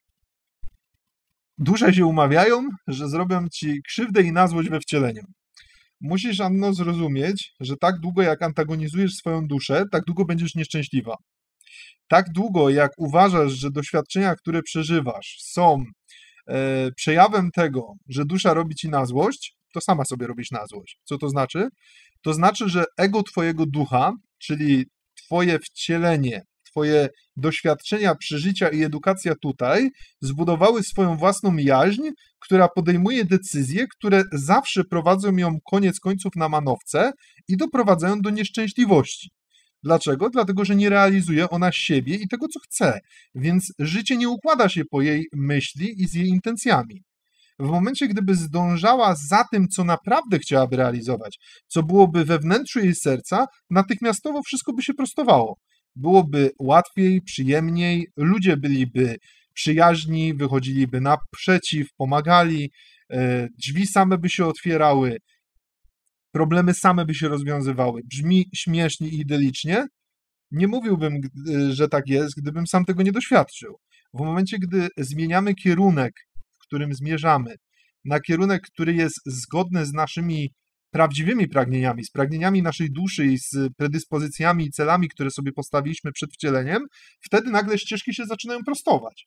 dusze się umawiają, że zrobią ci krzywdę i na złość we wcieleniu. Musisz, Anno, zrozumieć, że tak długo jak antagonizujesz swoją duszę, tak długo będziesz nieszczęśliwa. Tak długo jak uważasz, że doświadczenia, które przeżywasz, są e, przejawem tego, że dusza robi ci na złość, to sama sobie robisz na złość. Co to znaczy? To znaczy, że ego twojego ducha, czyli twoje wcielenie, twoje doświadczenia, przeżycia i edukacja tutaj zbudowały swoją własną jaźń, która podejmuje decyzje, które zawsze prowadzą ją koniec końców na manowce i doprowadzają do nieszczęśliwości. Dlaczego? Dlatego, że nie realizuje ona siebie i tego, co chce, więc życie nie układa się po jej myśli i z jej intencjami. W momencie, gdyby zdążała za tym, co naprawdę chciałaby realizować, co byłoby we wnętrzu jej serca, natychmiastowo wszystko by się prostowało. Byłoby łatwiej, przyjemniej, ludzie byliby przyjaźni, wychodziliby naprzeciw, pomagali, drzwi same by się otwierały, problemy same by się rozwiązywały. Brzmi śmiesznie i idylicznie. Nie mówiłbym, że tak jest, gdybym sam tego nie doświadczył. W momencie, gdy zmieniamy kierunek, w którym zmierzamy, na kierunek, który jest zgodny z naszymi prawdziwymi pragnieniami, z pragnieniami naszej duszy i z predyspozycjami i celami, które sobie postawiliśmy przed wcieleniem, wtedy nagle ścieżki się zaczynają prostować.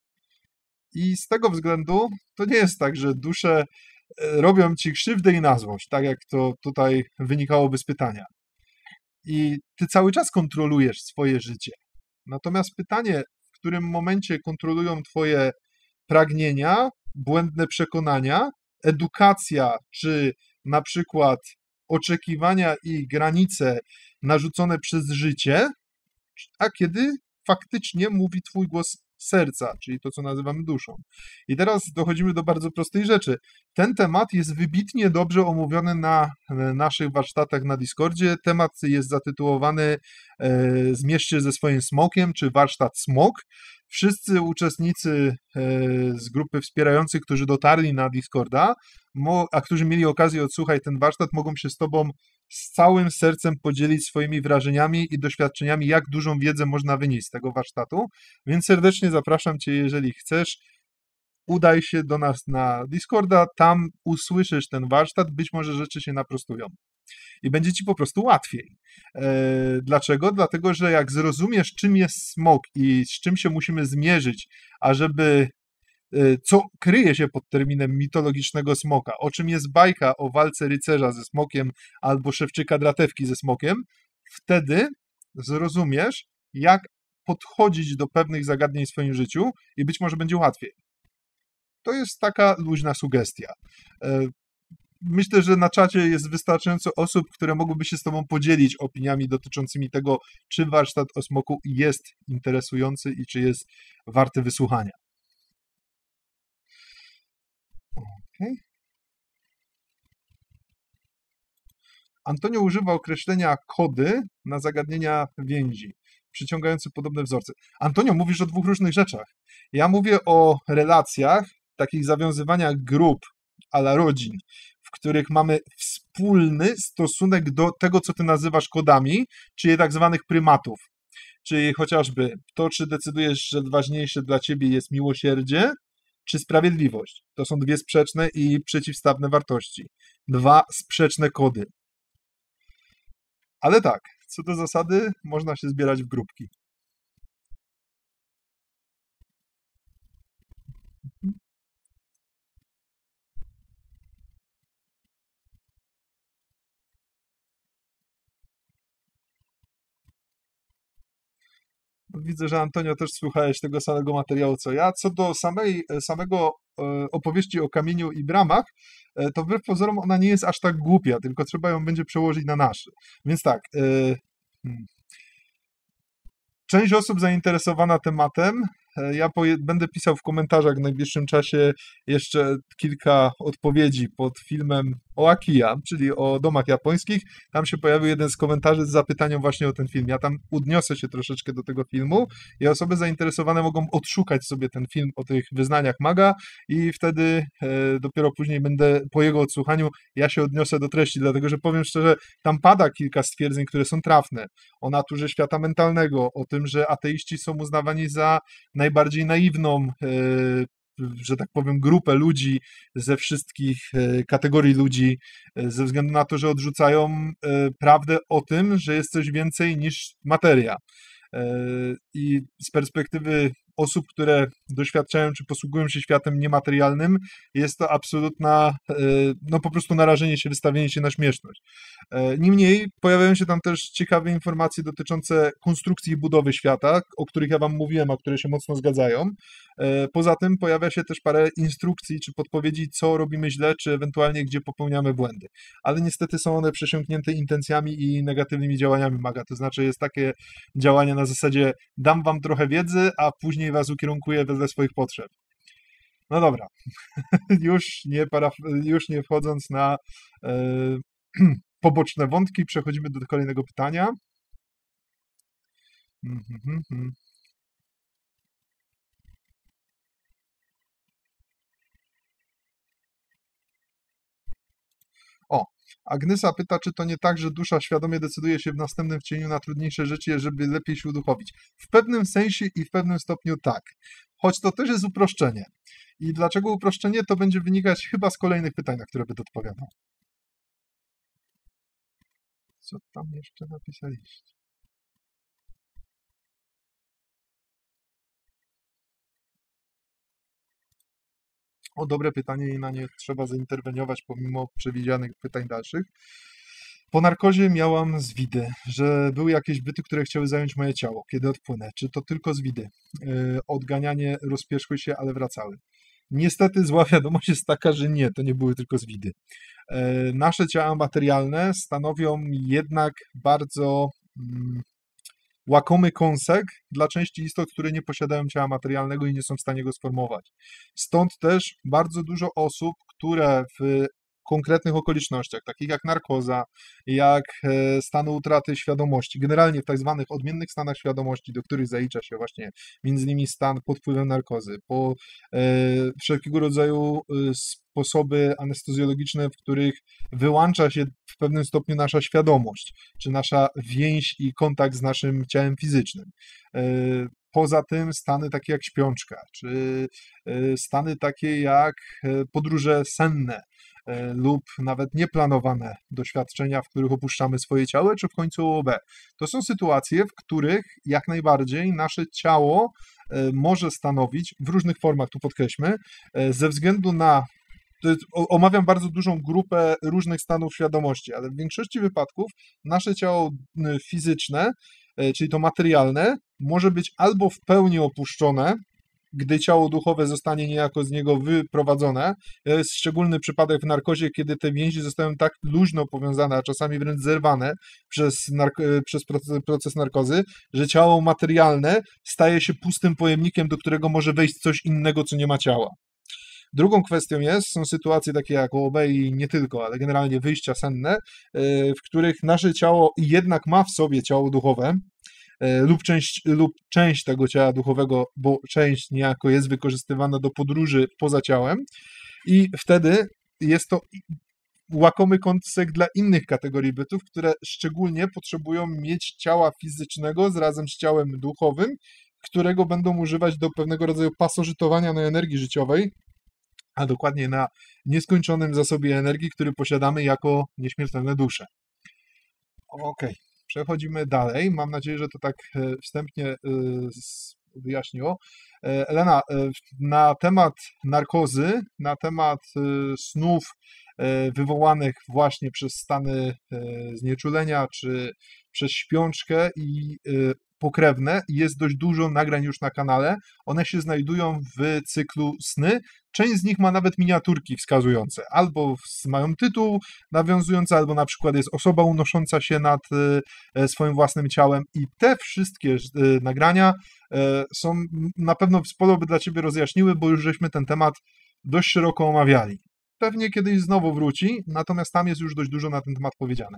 I z tego względu to nie jest tak, że dusze robią ci krzywdę i na złość, tak jak to tutaj wynikałoby z pytania. I ty cały czas kontrolujesz swoje życie. Natomiast pytanie, w którym momencie kontrolują twoje pragnienia, błędne przekonania, edukacja, czy na przykład oczekiwania i granice narzucone przez życie, a kiedy faktycznie mówi twój głos serca, czyli to, co nazywamy duszą. I teraz dochodzimy do bardzo prostej rzeczy. Ten temat jest wybitnie dobrze omówiony na naszych warsztatach na Discordzie. Temat jest zatytułowany e, Zmierz się ze swoim smokiem, czy warsztat smok. Wszyscy uczestnicy e, z grupy wspierających, którzy dotarli na Discorda, mo, a którzy mieli okazję odsłuchać ten warsztat, mogą się z tobą z całym sercem podzielić swoimi wrażeniami i doświadczeniami, jak dużą wiedzę można wynieść z tego warsztatu. Więc serdecznie zapraszam cię, jeżeli chcesz, udaj się do nas na Discorda, tam usłyszysz ten warsztat, być może rzeczy się naprostują. I będzie ci po prostu łatwiej. E, dlaczego? Dlatego, że jak zrozumiesz, czym jest smok i z czym się musimy zmierzyć, ażeby co kryje się pod terminem mitologicznego smoka, o czym jest bajka o walce rycerza ze smokiem albo szewczyka dratewki ze smokiem, wtedy zrozumiesz, jak podchodzić do pewnych zagadnień w swoim życiu i być może będzie łatwiej. To jest taka luźna sugestia. Myślę, że na czacie jest wystarczająco osób, które mogłyby się z tobą podzielić opiniami dotyczącymi tego, czy warsztat o smoku jest interesujący i czy jest warty wysłuchania. Okay. Antonio używa określenia kody na zagadnienia więzi, przyciągające podobne wzorce. Antonio, mówisz o dwóch różnych rzeczach. Ja mówię o relacjach, takich zawiązywaniach grup a la rodzin, w których mamy wspólny stosunek do tego, co ty nazywasz kodami, czyli tak zwanych prymatów. Czyli chociażby to, czy decydujesz, że ważniejsze dla ciebie jest miłosierdzie, czy sprawiedliwość. To są dwie sprzeczne i przeciwstawne wartości. Dwa sprzeczne kody. Ale tak, co do zasady, można się zbierać w grupki. Widzę, że Antonio też słuchałeś tego samego materiału co ja. Co do samej, samego opowieści o kamieniu i bramach, to wbrew pozorom ona nie jest aż tak głupia, tylko trzeba ją będzie przełożyć na nasze. Więc tak, hmm. Część osób zainteresowana tematem, ja będę pisał w komentarzach w najbliższym czasie jeszcze kilka odpowiedzi pod filmem o Akiya, czyli o domach japońskich. Tam się pojawił jeden z komentarzy z zapytaniem właśnie o ten film. Ja tam odniosę się troszeczkę do tego filmu i osoby zainteresowane mogą odszukać sobie ten film o tych wyznaniach maga i wtedy e, dopiero później będę, po jego odsłuchaniu, ja się odniosę do treści, dlatego że powiem szczerze, tam pada kilka stwierdzeń, które są trafne. O naturze świata mentalnego, o tym, że ateiści są uznawani za najbardziej naiwną e, że tak powiem, grupę ludzi ze wszystkich kategorii ludzi, ze względu na to, że odrzucają prawdę o tym, że jest coś więcej niż materia. I z perspektywy osób, które doświadczają czy posługują się światem niematerialnym, jest to absolutna, no po prostu narażenie się, wystawienie się na śmieszność. Niemniej pojawiają się tam też ciekawe informacje dotyczące konstrukcji i budowy świata, o których ja wam mówiłem, a które się mocno zgadzają. Poza tym pojawia się też parę instrukcji czy podpowiedzi, co robimy źle, czy ewentualnie gdzie popełniamy błędy. Ale niestety są one przesiąknięte intencjami i negatywnymi działaniami maga. To znaczy jest takie działanie na zasadzie dam wam trochę wiedzy, a później was ukierunkuję wedle swoich potrzeb. No dobra, już, nie paraf... już nie wchodząc na e... poboczne wątki, przechodzimy do kolejnego pytania. O, Agnysa pyta, czy to nie tak, że dusza świadomie decyduje się w następnym wcieleniu na trudniejsze rzeczy, żeby lepiej się uduchowić. W pewnym sensie i w pewnym stopniu tak, choć to też jest uproszczenie. I dlaczego uproszczenie, to będzie wynikać chyba z kolejnych pytań, na które będę odpowiadał. Co tam jeszcze napisaliście? O, dobre pytanie i na nie trzeba zainterweniować pomimo przewidzianych pytań dalszych. Po narkozie miałam zwidy, że były jakieś byty, które chciały zająć moje ciało, kiedy odpłynę. Czy to tylko zwidy? Yy, odganianie rozpieszły się, ale wracały. Niestety zła wiadomość jest taka, że nie, to nie były tylko zwidy. Yy, nasze ciała materialne stanowią jednak bardzo mm, łakomy kąsek dla części istot, które nie posiadają ciała materialnego i nie są w stanie go sformować. Stąd też bardzo dużo osób, które w konkretnych okolicznościach, takich jak narkoza, jak stanu utraty świadomości, generalnie w tak zwanych odmiennych stanach świadomości, do których zalicza się właśnie między innymi stan pod wpływem narkozy, po e, wszelkiego rodzaju sposoby anestezjologiczne, w których wyłącza się w pewnym stopniu nasza świadomość, czy nasza więź i kontakt z naszym ciałem fizycznym. E, Poza tym stany takie jak śpiączka, czy stany takie jak podróże senne lub nawet nieplanowane doświadczenia, w których opuszczamy swoje ciało, czy w końcu O O B. To są sytuacje, w których jak najbardziej nasze ciało może stanowić, w różnych formach, tu podkreślmy, ze względu na omawiam bardzo dużą grupę różnych stanów świadomości, ale w większości wypadków nasze ciało fizyczne, czyli to materialne, może być albo w pełni opuszczone, gdy ciało duchowe zostanie niejako z niego wyprowadzone. Jest szczególny przypadek w narkozie, kiedy te więzi zostają tak luźno powiązane, a czasami wręcz zerwane przez, narko- przez proces narkozy, że ciało materialne staje się pustym pojemnikiem, do którego może wejść coś innego, co nie ma ciała. Drugą kwestią jest, są sytuacje takie jak O O B i nie tylko, ale generalnie wyjścia senne, w których nasze ciało jednak ma w sobie ciało duchowe, lub część, lub część tego ciała duchowego, bo część niejako jest wykorzystywana do podróży poza ciałem i wtedy jest to łakomy kąsek dla innych kategorii bytów, które szczególnie potrzebują mieć ciała fizycznego z razem z ciałem duchowym, którego będą używać do pewnego rodzaju pasożytowania na energii życiowej, a dokładnie na nieskończonym zasobie energii, który posiadamy jako nieśmiertelne dusze. Okej. Okay. Przechodzimy dalej. Mam nadzieję, że to tak wstępnie wyjaśniło. Elena, na temat narkozy, na temat snów wywołanych właśnie przez stany znieczulenia, czy przez śpiączkę i pokrewne, jest dość dużo nagrań już na kanale. One się znajdują w cyklu Sny. Część z nich ma nawet miniaturki wskazujące. Albo mają tytuł nawiązujący, albo na przykład jest osoba unosząca się nad swoim własnym ciałem. I te wszystkie nagrania są na pewno sporo by dla Ciebie rozjaśniły, bo już żeśmy ten temat dość szeroko omawiali. pewnie kiedyś znowu wróci, natomiast tam jest już dość dużo na ten temat powiedziane.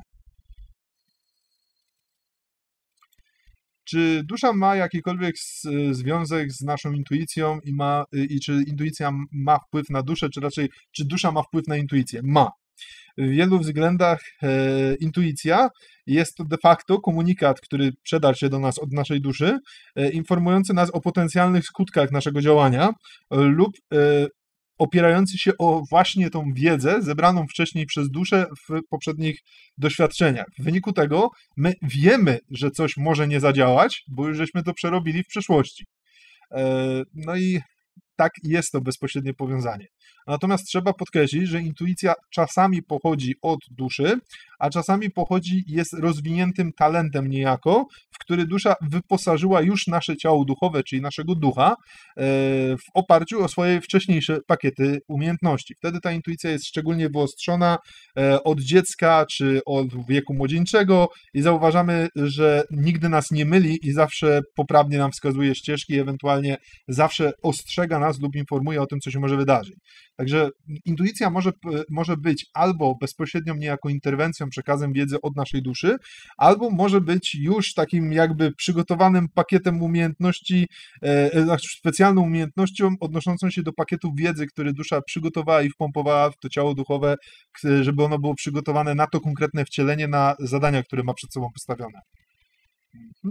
Czy dusza ma jakikolwiek związek z naszą intuicją i, ma, i czy intuicja ma wpływ na duszę, czy raczej czy dusza ma wpływ na intuicję? Ma. W wielu względach e, intuicja jest to de facto komunikat, który przedarł się do nas od naszej duszy, e, informujący nas o potencjalnych skutkach naszego działania e, lub e, opierający się o właśnie tą wiedzę zebraną wcześniej przez duszę w poprzednich doświadczeniach. W wyniku tego my wiemy, że coś może nie zadziałać, bo już żeśmy to przerobili w przeszłości. E, no i tak jest to bezpośrednie powiązanie. Natomiast trzeba podkreślić, że intuicja czasami pochodzi od duszy, a czasami pochodzi, jest rozwiniętym talentem niejako, w który dusza wyposażyła już nasze ciało duchowe, czyli naszego ducha, w oparciu o swoje wcześniejsze pakiety umiejętności. Wtedy ta intuicja jest szczególnie wyostrzona od dziecka czy od wieku młodzieńczego i zauważamy, że nigdy nas nie myli i zawsze poprawnie nam wskazuje ścieżki, ewentualnie zawsze ostrzega nas lub informuje o tym, co się może wydarzyć. Także intuicja może, może być albo bezpośrednią niejako interwencją, przekazem wiedzy od naszej duszy, albo może być już takim jakby przygotowanym pakietem umiejętności, e, specjalną umiejętnością odnoszącą się do pakietu wiedzy, który dusza przygotowała i wpompowała w to ciało duchowe, żeby ono było przygotowane na to konkretne wcielenie, na zadania, które ma przed sobą postawione. Mhm.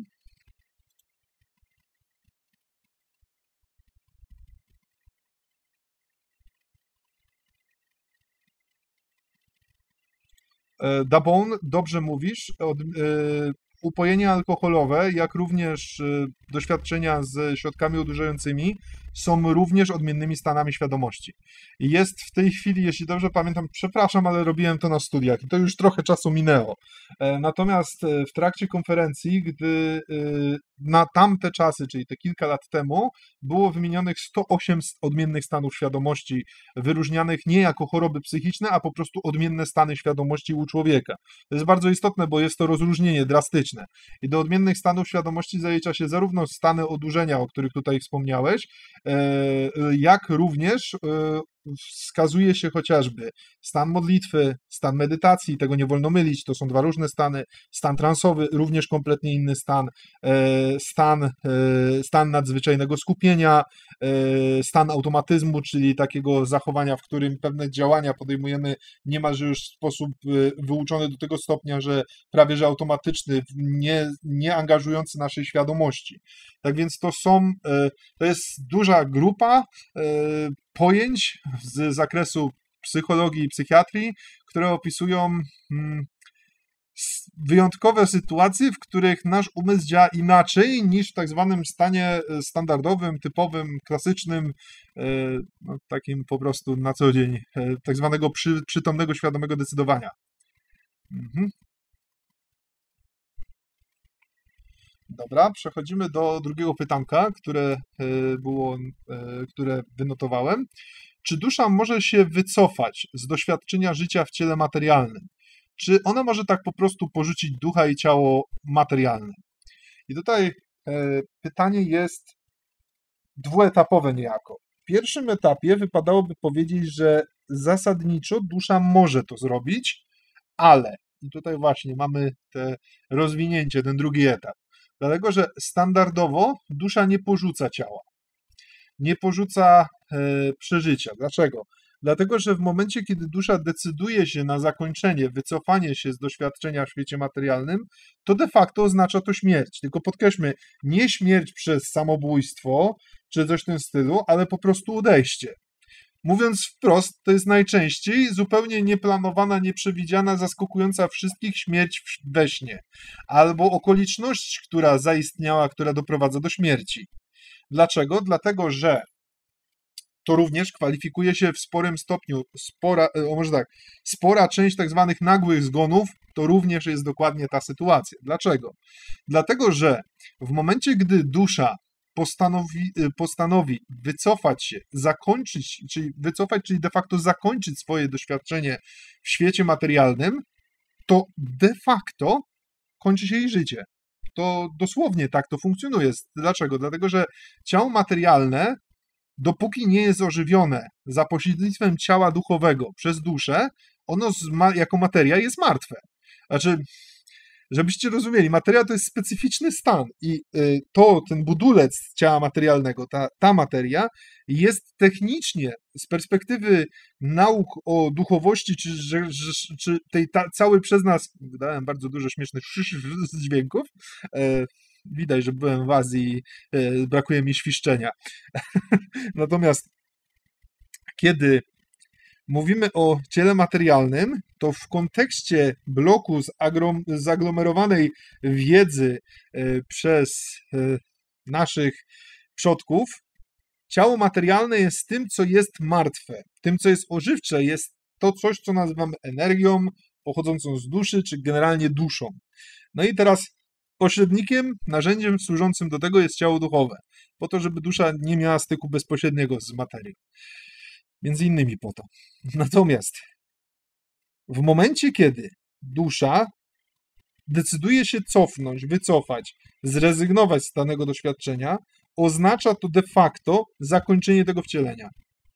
Dabon, dobrze mówisz, od, y, upojenie alkoholowe, jak również y, doświadczenia z środkami odurzającymi są również odmiennymi stanami świadomości. Jest w tej chwili, jeśli dobrze pamiętam, przepraszam, ale robiłem to na studiach i to już trochę czasu minęło. E, natomiast w trakcie konferencji, gdy y, na tamte czasy, czyli te kilka lat temu, było wymienionych sto osiem odmiennych stanów świadomości, wyróżnianych nie jako choroby psychiczne, a po prostu odmienne stany świadomości u człowieka. To jest bardzo istotne, bo jest to rozróżnienie drastyczne. I do odmiennych stanów świadomości zalicza się zarówno stany odurzenia, o których tutaj wspomniałeś, jak również wskazuje się chociażby stan modlitwy, stan medytacji, tego nie wolno mylić, to są dwa różne stany, stan transowy, również kompletnie inny stan, stan, stan nadzwyczajnego skupienia, stan automatyzmu, czyli takiego zachowania, w którym pewne działania podejmujemy niemalże już w sposób wyuczony do tego stopnia, że prawie że automatyczny, nie, nie angażujący naszej świadomości. Tak więc to są, to jest duża grupa pojęć z zakresu psychologii i psychiatrii, które opisują wyjątkowe sytuacje, w których nasz umysł działa inaczej niż w tak zwanym stanie standardowym, typowym, klasycznym, no, takim po prostu na co dzień, tak zwanego przy, przytomnego, świadomego decydowania. Mhm. Dobra, przechodzimy do drugiego pytanka, które było, które wynotowałem. Czy dusza może się wycofać z doświadczenia życia w ciele materialnym? Czy ona może tak po prostu porzucić ducha i ciało materialne? I tutaj pytanie jest dwuetapowe niejako. W pierwszym etapie wypadałoby powiedzieć, że zasadniczo dusza może to zrobić, ale, i tutaj właśnie mamy te rozwinięcie, ten drugi etap. Dlatego, że standardowo dusza nie porzuca ciała, nie porzuca e, przeżycia. Dlaczego? Dlatego, że w momencie, kiedy dusza decyduje się na zakończenie, wycofanie się z doświadczenia w świecie materialnym, to de facto oznacza to śmierć. Tylko podkreślmy, nie śmierć przez samobójstwo, czy coś w tym stylu, ale po prostu odejście. Mówiąc wprost, to jest najczęściej zupełnie nieplanowana, nieprzewidziana, zaskakująca wszystkich śmierć we śnie, albo okoliczność, która zaistniała, która doprowadza do śmierci. Dlaczego? Dlatego, że to również kwalifikuje się w sporym stopniu, spora, o może tak, spora część tak zwanych nagłych zgonów, to również jest dokładnie ta sytuacja. Dlaczego? Dlatego, że w momencie, gdy dusza Postanowi, postanowi wycofać się, zakończyć, czyli wycofać, czyli de facto zakończyć swoje doświadczenie w świecie materialnym, to de facto kończy się jej życie. To dosłownie tak to funkcjonuje. Dlaczego? Dlatego, że ciało materialne, dopóki nie jest ożywione za pośrednictwem ciała duchowego przez duszę, ono ma, jako materia jest martwe. Znaczy, żebyście rozumieli, materia to jest specyficzny stan i y, to, ten budulec ciała materialnego, ta, ta materia jest technicznie z perspektywy nauk o duchowości, czy, że, że, czy tej ta, cały przez nas, wydałem bardzo dużo śmiesznych dźwięków, e, widać, że byłem w Azji, e, brakuje mi świszczenia. Natomiast kiedy mówimy o ciele materialnym, to w kontekście bloku zaglomerowanej wiedzy e, przez e, naszych przodków, ciało materialne jest tym, co jest martwe. Tym, co jest ożywcze, jest to coś, co nazywamy energią pochodzącą z duszy, czy generalnie duszą. No i teraz pośrednikiem, narzędziem służącym do tego jest ciało duchowe, po to, żeby dusza nie miała styku bezpośredniego z materią. Między innymi po to. Natomiast w momencie, kiedy dusza decyduje się cofnąć, wycofać, zrezygnować z danego doświadczenia, oznacza to de facto zakończenie tego wcielenia.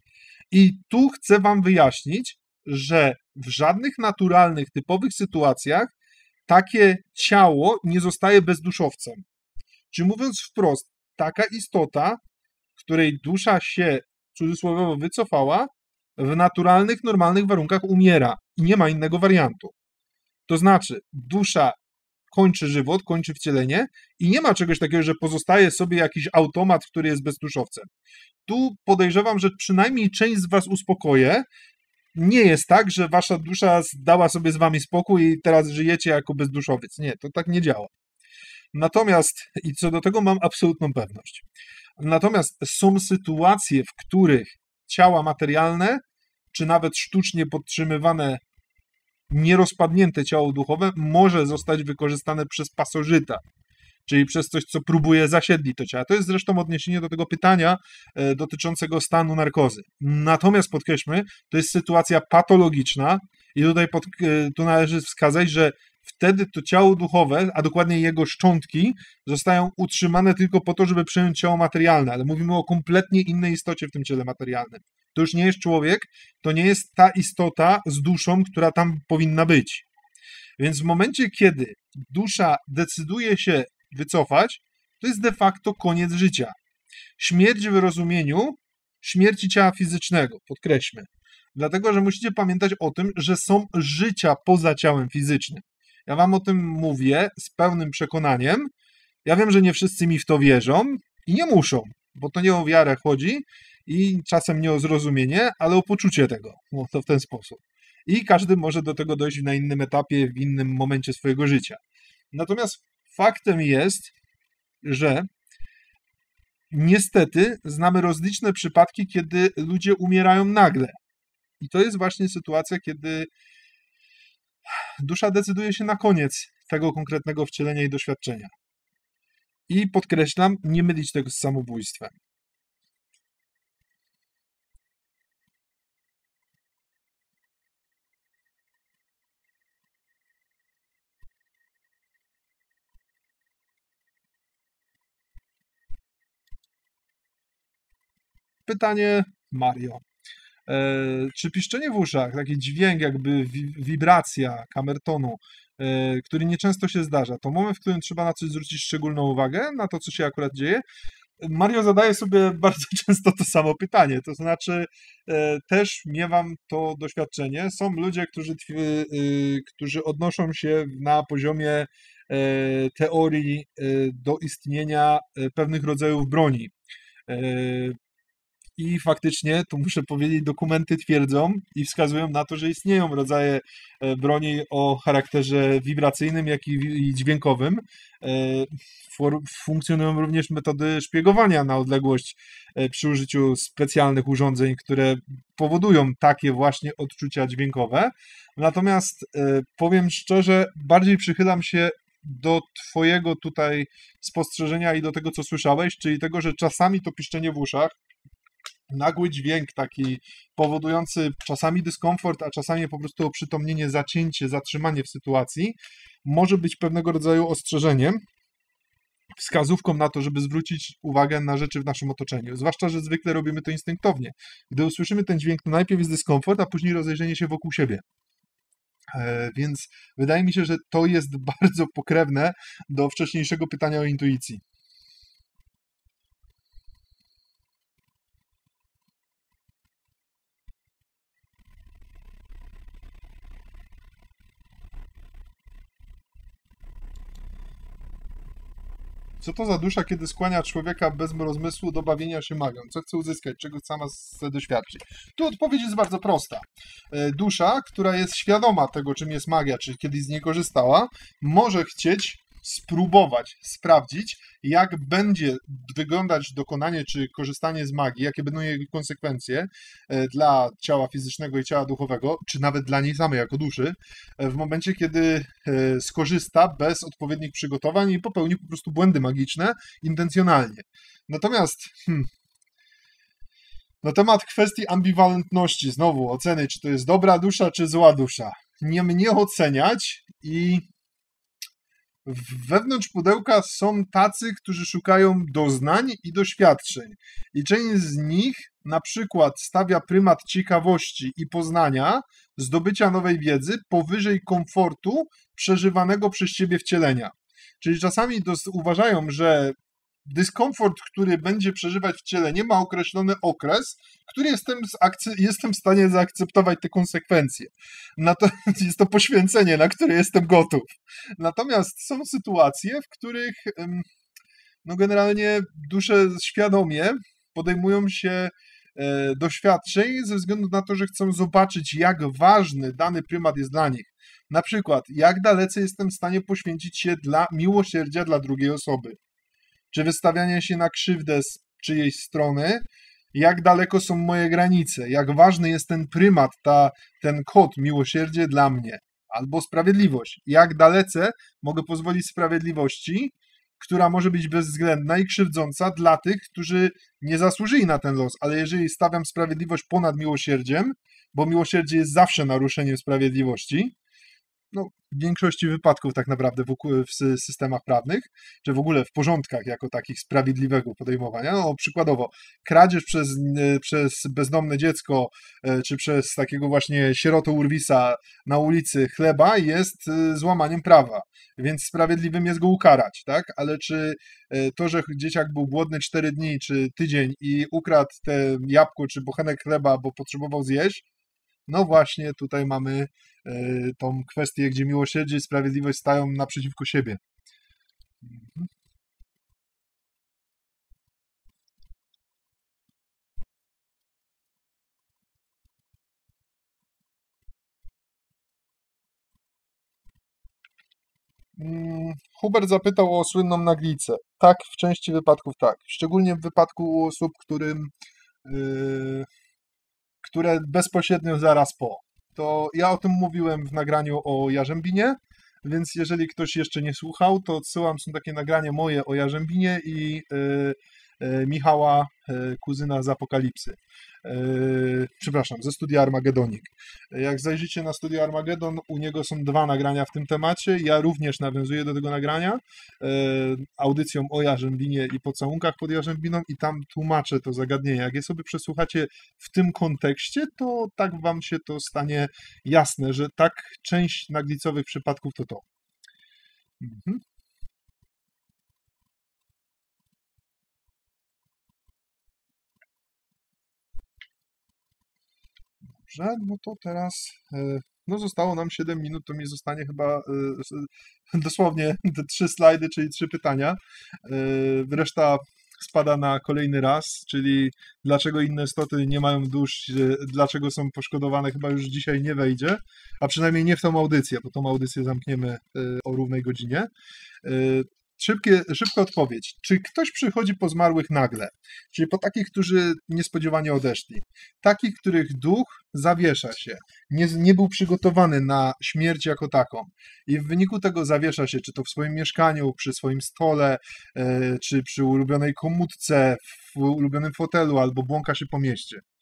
I tu chcę wam wyjaśnić, że w żadnych naturalnych, typowych sytuacjach takie ciało nie zostaje bezduszowcem. Czy mówiąc wprost, taka istota, której dusza się cudzysłowiowo wycofała, w naturalnych, normalnych warunkach umiera i nie ma innego wariantu. To znaczy, dusza kończy żywot, kończy wcielenie i nie ma czegoś takiego, że pozostaje sobie jakiś automat, który jest bezduszowcem. Tu podejrzewam, że przynajmniej część z was uspokoję. Nie jest tak, że wasza dusza dała sobie z wami spokój i teraz żyjecie jako bezduszowiec. Nie, to tak nie działa. Natomiast, i co do tego mam absolutną pewność, natomiast są sytuacje, w których ciała materialne, czy nawet sztucznie podtrzymywane, nierozpadnięte ciało duchowe może zostać wykorzystane przez pasożyta, czyli przez coś, co próbuje zasiedlić to ciało. To jest zresztą odniesienie do tego pytania e, dotyczącego stanu narkozy. Natomiast podkreślmy, to jest sytuacja patologiczna i tutaj pod, e, tu należy wskazać, że wtedy to ciało duchowe, a dokładnie jego szczątki, zostają utrzymane tylko po to, żeby przejąć ciało materialne, ale mówimy o kompletnie innej istocie w tym ciele materialnym. To już nie jest człowiek, to nie jest ta istota z duszą, która tam powinna być. Więc w momencie, kiedy dusza decyduje się wycofać, to jest de facto koniec życia. Śmierć w rozumieniu śmierci ciała fizycznego, podkreślmy. Dlatego, że musicie pamiętać o tym, że są życia poza ciałem fizycznym. Ja wam o tym mówię z pełnym przekonaniem. Ja wiem, że nie wszyscy mi w to wierzą i nie muszą, bo to nie o wiarę chodzi i czasem nie o zrozumienie, ale o poczucie tego. No, to w ten sposób. I każdy może do tego dojść na innym etapie, w innym momencie swojego życia. Natomiast faktem jest, że niestety znamy rozliczne przypadki, kiedy ludzie umierają nagle. I to jest właśnie sytuacja, kiedy dusza decyduje się na koniec tego konkretnego wcielenia i doświadczenia. I podkreślam, nie mylić tego z samobójstwem. Pytanie Mario. E, czy piszczenie w uszach, taki dźwięk, jakby wi wibracja kamertonu, e, który nieczęsto się zdarza, to moment, w którym trzeba na coś zwrócić szczególną uwagę, na to, co się akurat dzieje? Mario zadaje sobie bardzo często to samo pytanie, to znaczy e, też miewam to doświadczenie. Są ludzie, którzy, y, y, którzy odnoszą się na poziomie e, teorii e, do istnienia pewnych rodzajów broni. E, I faktycznie, tu muszę powiedzieć, dokumenty twierdzą i wskazują na to, że istnieją rodzaje broni o charakterze wibracyjnym, jak i dźwiękowym. Funkcjonują również metody szpiegowania na odległość przy użyciu specjalnych urządzeń, które powodują takie właśnie odczucia dźwiękowe. Natomiast powiem szczerze, bardziej przychylam się do twojego tutaj spostrzeżenia i do tego, co słyszałeś, czyli tego, że czasami to piszczenie w uszach, nagły dźwięk taki powodujący czasami dyskomfort, a czasami po prostu oprzytomnienie, zacięcie, zatrzymanie w sytuacji, może być pewnego rodzaju ostrzeżeniem wskazówką na to, żeby zwrócić uwagę na rzeczy w naszym otoczeniu. Zwłaszcza, że zwykle robimy to instynktownie. Gdy usłyszymy ten dźwięk, to najpierw jest dyskomfort, a później rozejrzenie się wokół siebie. E, Więc wydaje mi się, że to jest bardzo pokrewne do wcześniejszego pytania o intuicji. Co to za dusza, kiedy skłania człowieka bez rozmysłu do bawienia się magią? Co chce uzyskać? Czego sama chce doświadczyć? Tu odpowiedź jest bardzo prosta. E, Dusza, która jest świadoma tego, czym jest magia, czyli kiedyś z niej korzystała, może chcieć spróbować, sprawdzić, jak będzie wyglądać dokonanie czy korzystanie z magii, jakie będą jej konsekwencje e, dla ciała fizycznego i ciała duchowego, czy nawet dla niej samej jako duszy, e, w momencie, kiedy e, skorzysta bez odpowiednich przygotowań i popełni po prostu błędy magiczne intencjonalnie. Natomiast hmm, na temat kwestii ambiwalentności, znowu oceny, czy to jest dobra dusza, czy zła dusza. Nie mnie oceniać i wewnątrz pudełka są tacy, którzy szukają doznań i doświadczeń. I część z nich na przykład stawia prymat ciekawości i poznania, zdobycia nowej wiedzy powyżej komfortu przeżywanego przez ciebie wcielenia. Czyli czasami dos- uważają, że dyskomfort, który będzie przeżywać wcielenie, ma określony okres, który jestem, zakce- jestem w stanie zaakceptować te konsekwencje. Natomiast jest to poświęcenie, na które jestem gotów. Natomiast są sytuacje, w których em, no generalnie dusze świadomie podejmują się e, doświadczeń ze względu na to, że chcą zobaczyć, jak ważny dany prymat jest dla nich. Na przykład, jak dalece jestem w stanie poświęcić się dla miłosierdzia dla drugiej osoby. Czy wystawianie się na krzywdę z czyjejś strony, jak daleko są moje granice, jak ważny jest ten prymat, ta, ten kod, miłosierdzie dla mnie, albo sprawiedliwość, jak dalece mogę pozwolić sprawiedliwości, która może być bezwzględna i krzywdząca dla tych, którzy nie zasłużyli na ten los, ale jeżeli stawiam sprawiedliwość ponad miłosierdziem, bo miłosierdzie jest zawsze naruszeniem sprawiedliwości, no, w większości wypadków tak naprawdę w, w systemach prawnych, czy w ogóle w porządkach jako takich sprawiedliwego podejmowania. No, przykładowo, kradzież przez, przez bezdomne dziecko, czy przez takiego właśnie sierotę urwisa na ulicy chleba jest złamaniem prawa, więc sprawiedliwym jest go ukarać, tak? Ale czy to, że dzieciak był głodny cztery dni, czy tydzień i ukradł te jabłko, czy bochenek chleba, bo potrzebował zjeść, no właśnie tutaj mamy y, tą kwestię, gdzie miłosierdzie i sprawiedliwość stają naprzeciwko siebie. Mhm. Hubert zapytał o słynną naglicę. Tak, w części wypadków tak. Szczególnie w wypadku osób, którym, yy, które bezpośrednio zaraz po. To ja o tym mówiłem w nagraniu o Jarzębinie, więc jeżeli ktoś jeszcze nie słuchał, to odsyłam, są takie nagrania moje o Jarzębinie i yy, yy, Michała, yy, kuzyna z Apokalipsy. Yy, przepraszam, ze studia Armagedonik. Jak zajrzycie na studia Armagedon, u niego są dwa nagrania w tym temacie. Ja również nawiązuję do tego nagrania yy, audycją o Jarzębinie i pocałunkach pod Jarzębiną i tam tłumaczę to zagadnienie. Jak je sobie przesłuchacie w tym kontekście, to tak wam się to stanie jasne, że tak część naglicowych przypadków to to. Mhm. Dobrze, no to teraz no zostało nam siedem minut, to mi zostanie chyba dosłownie te trzy slajdy, czyli trzy pytania. Reszta spada na kolejny raz, czyli dlaczego inne istoty nie mają dusz, dlaczego są poszkodowane, chyba już dzisiaj nie wejdzie, a przynajmniej nie w tą audycję, bo tą audycję zamkniemy o równej godzinie. Szybkie, szybka odpowiedź. Czy ktoś przychodzi po zmarłych nagle? Czyli po takich, którzy niespodziewanie odeszli. Takich, których duch zawiesza się. Nie, nie był przygotowany na śmierć jako taką. I w wyniku tego zawiesza się, czy to w swoim mieszkaniu, przy swoim stole, czy przy ulubionej komódce, w ulubionym fotelu, albo błąka się po mieście.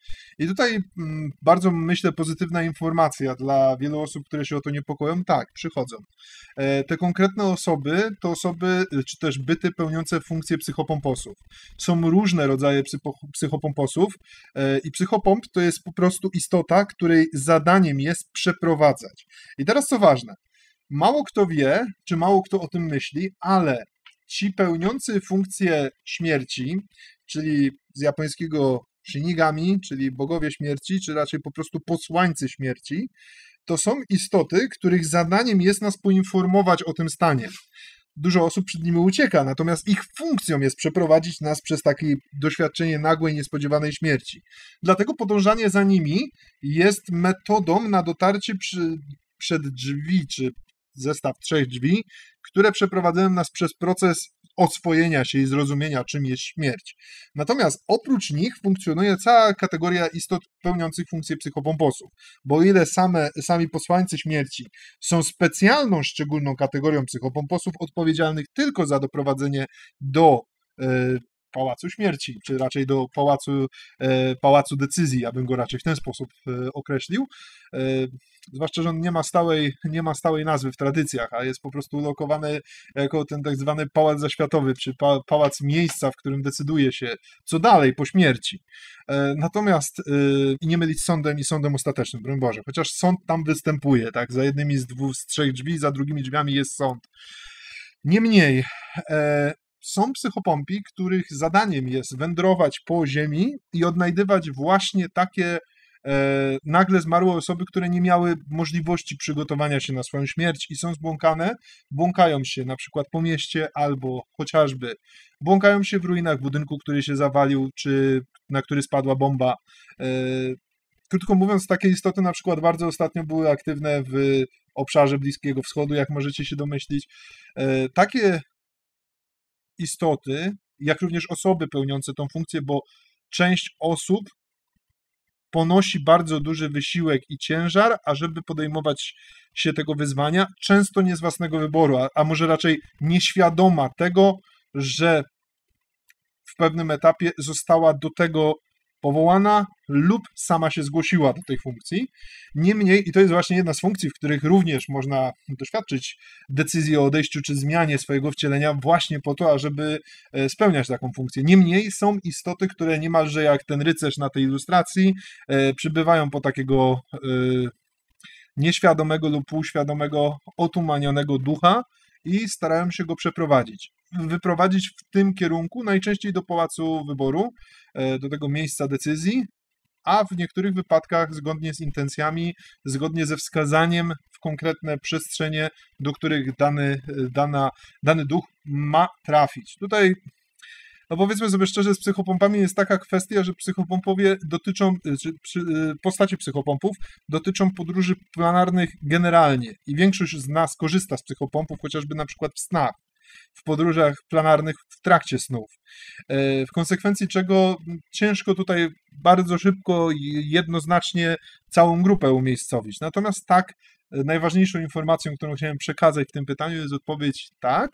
I tutaj mm, bardzo, myślę, pozytywna informacja dla wielu osób, które się o to niepokoją. Tak, przychodzą. E, te konkretne osoby to osoby, czy też byty pełniące funkcje psychopomposów. Są różne rodzaje psypo- psychopomposów e, i psychopomp to jest po prostu istota, której zadaniem jest przeprowadzać. I teraz co ważne, mało kto wie, czy mało kto o tym myśli, ale ci pełniący funkcję śmierci, czyli z japońskiego Shinigami, czyli bogowie śmierci, czy raczej po prostu posłańcy śmierci, to są istoty, których zadaniem jest nas poinformować o tym stanie. Dużo osób przed nimi ucieka, natomiast ich funkcją jest przeprowadzić nas przez takie doświadczenie nagłej, niespodziewanej śmierci. Dlatego podążanie za nimi jest metodą na dotarcie przy, przed drzwi, czy zestaw trzech drzwi, które przeprowadzają nas przez proces oswojenia się i zrozumienia, czym jest śmierć. Natomiast oprócz nich funkcjonuje cała kategoria istot pełniących funkcję psychopomposów, bo o ile same, sami posłańcy śmierci są specjalną, szczególną kategorią psychopomposów odpowiedzialnych tylko za doprowadzenie do e, Pałacu Śmierci, czy raczej do Pałacu, e, pałacu Decyzji, abym go raczej w ten sposób e, określił. E, zwłaszcza, że on nie ma, stałej, nie ma stałej nazwy w tradycjach, a jest po prostu ulokowany jako ten tak zwany Pałac Zaświatowy, czy pa, pałac miejsca, w którym decyduje się, co dalej po śmierci. E, natomiast e, i nie mylić z sądem i sądem ostatecznym, broń Boże, chociaż sąd tam występuje, tak, za jednymi z dwóch, z trzech drzwi, za drugimi drzwiami jest sąd. Niemniej, e, są psychopompi, których zadaniem jest wędrować po ziemi i odnajdywać właśnie takie e, nagle zmarłe osoby, które nie miały możliwości przygotowania się na swoją śmierć i są zbłąkane, błąkają się na przykład po mieście albo chociażby błąkają się w ruinach budynku, który się zawalił, czy na który spadła bomba. E, krótko mówiąc, takie istoty na przykład bardzo ostatnio były aktywne w obszarze Bliskiego Wschodu, jak możecie się domyślić. E, takie istoty, jak również osoby pełniące tą funkcję, bo część osób ponosi bardzo duży wysiłek i ciężar, ażeby podejmować się tego wyzwania, często nie z własnego wyboru, a, a może raczej nieświadoma tego, że w pewnym etapie została do tego powołana lub sama się zgłosiła do tej funkcji. Niemniej, i to jest właśnie jedna z funkcji, w których również można doświadczyć decyzji o odejściu czy zmianie swojego wcielenia właśnie po to, ażeby spełniać taką funkcję. Niemniej są istoty, które niemalże jak ten rycerz na tej ilustracji przybywają po takiego nieświadomego lub półświadomego, otumanionego ducha i starają się go przeprowadzić. Wyprowadzić w tym kierunku, najczęściej do pałacu wyboru, do tego miejsca decyzji, a w niektórych wypadkach zgodnie z intencjami, zgodnie ze wskazaniem w konkretne przestrzenie, do których dany, dana, dany duch ma trafić. Tutaj, no powiedzmy sobie szczerze, z psychopompami jest taka kwestia, że psychopompowie dotyczą, czy postacie psychopompów dotyczą podróży planarnych generalnie i większość z nas korzysta z psychopompów, chociażby na przykład w snach, w podróżach planarnych w trakcie snów. W konsekwencji czego ciężko tutaj bardzo szybko i jednoznacznie całą grupę umiejscowić. Natomiast tak, najważniejszą informacją, którą chciałem przekazać w tym pytaniu jest odpowiedź tak,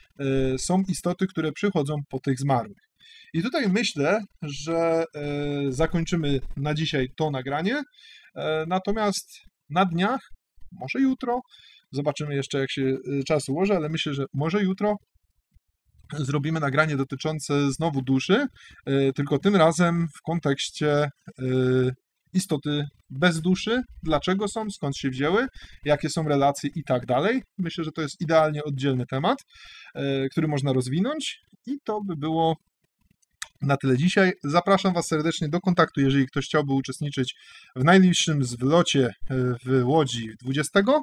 są istoty, które przychodzą po tych zmarłych. I tutaj myślę, że zakończymy na dzisiaj to nagranie, natomiast na dniach, może jutro, zobaczymy jeszcze, jak się czas ułoży, ale myślę, że może jutro zrobimy nagranie dotyczące znowu duszy, tylko tym razem w kontekście istoty bez duszy, dlaczego są, skąd się wzięły, jakie są relacje i tak dalej. Myślę, że to jest idealnie oddzielny temat, który można rozwinąć i to by było na tyle dzisiaj. Zapraszam Was serdecznie do kontaktu, jeżeli ktoś chciałby uczestniczyć w najbliższym zlocie w Łodzi dwudziestego.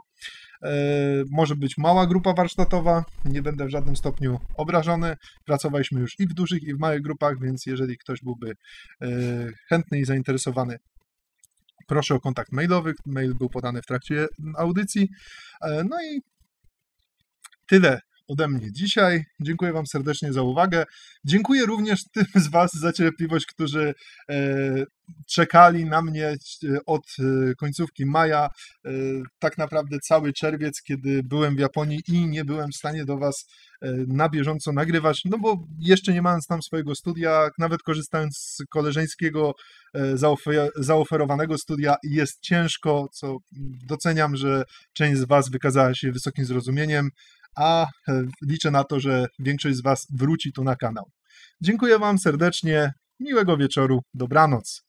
Może być mała grupa warsztatowa, nie będę w żadnym stopniu obrażony. Pracowaliśmy już i w dużych, i w małych grupach, więc jeżeli ktoś byłby chętny i zainteresowany, proszę o kontakt mailowy. Mail był podany w trakcie audycji. No i tyle ode mnie dzisiaj. Dziękuję Wam serdecznie za uwagę. Dziękuję również tym z Was za cierpliwość, którzy e, czekali na mnie e, od e, końcówki maja, e, tak naprawdę cały czerwiec, kiedy byłem w Japonii i nie byłem w stanie do Was e, na bieżąco nagrywać, no bo jeszcze nie mając tam swojego studia, nawet korzystając z koleżeńskiego e, zaofer- zaoferowanego studia, jest ciężko, co doceniam, że część z Was wykazała się wysokim zrozumieniem, a e, liczę na to, że większość z Was wróci tu na kanał. Dziękuję Wam serdecznie, miłego wieczoru, dobranoc.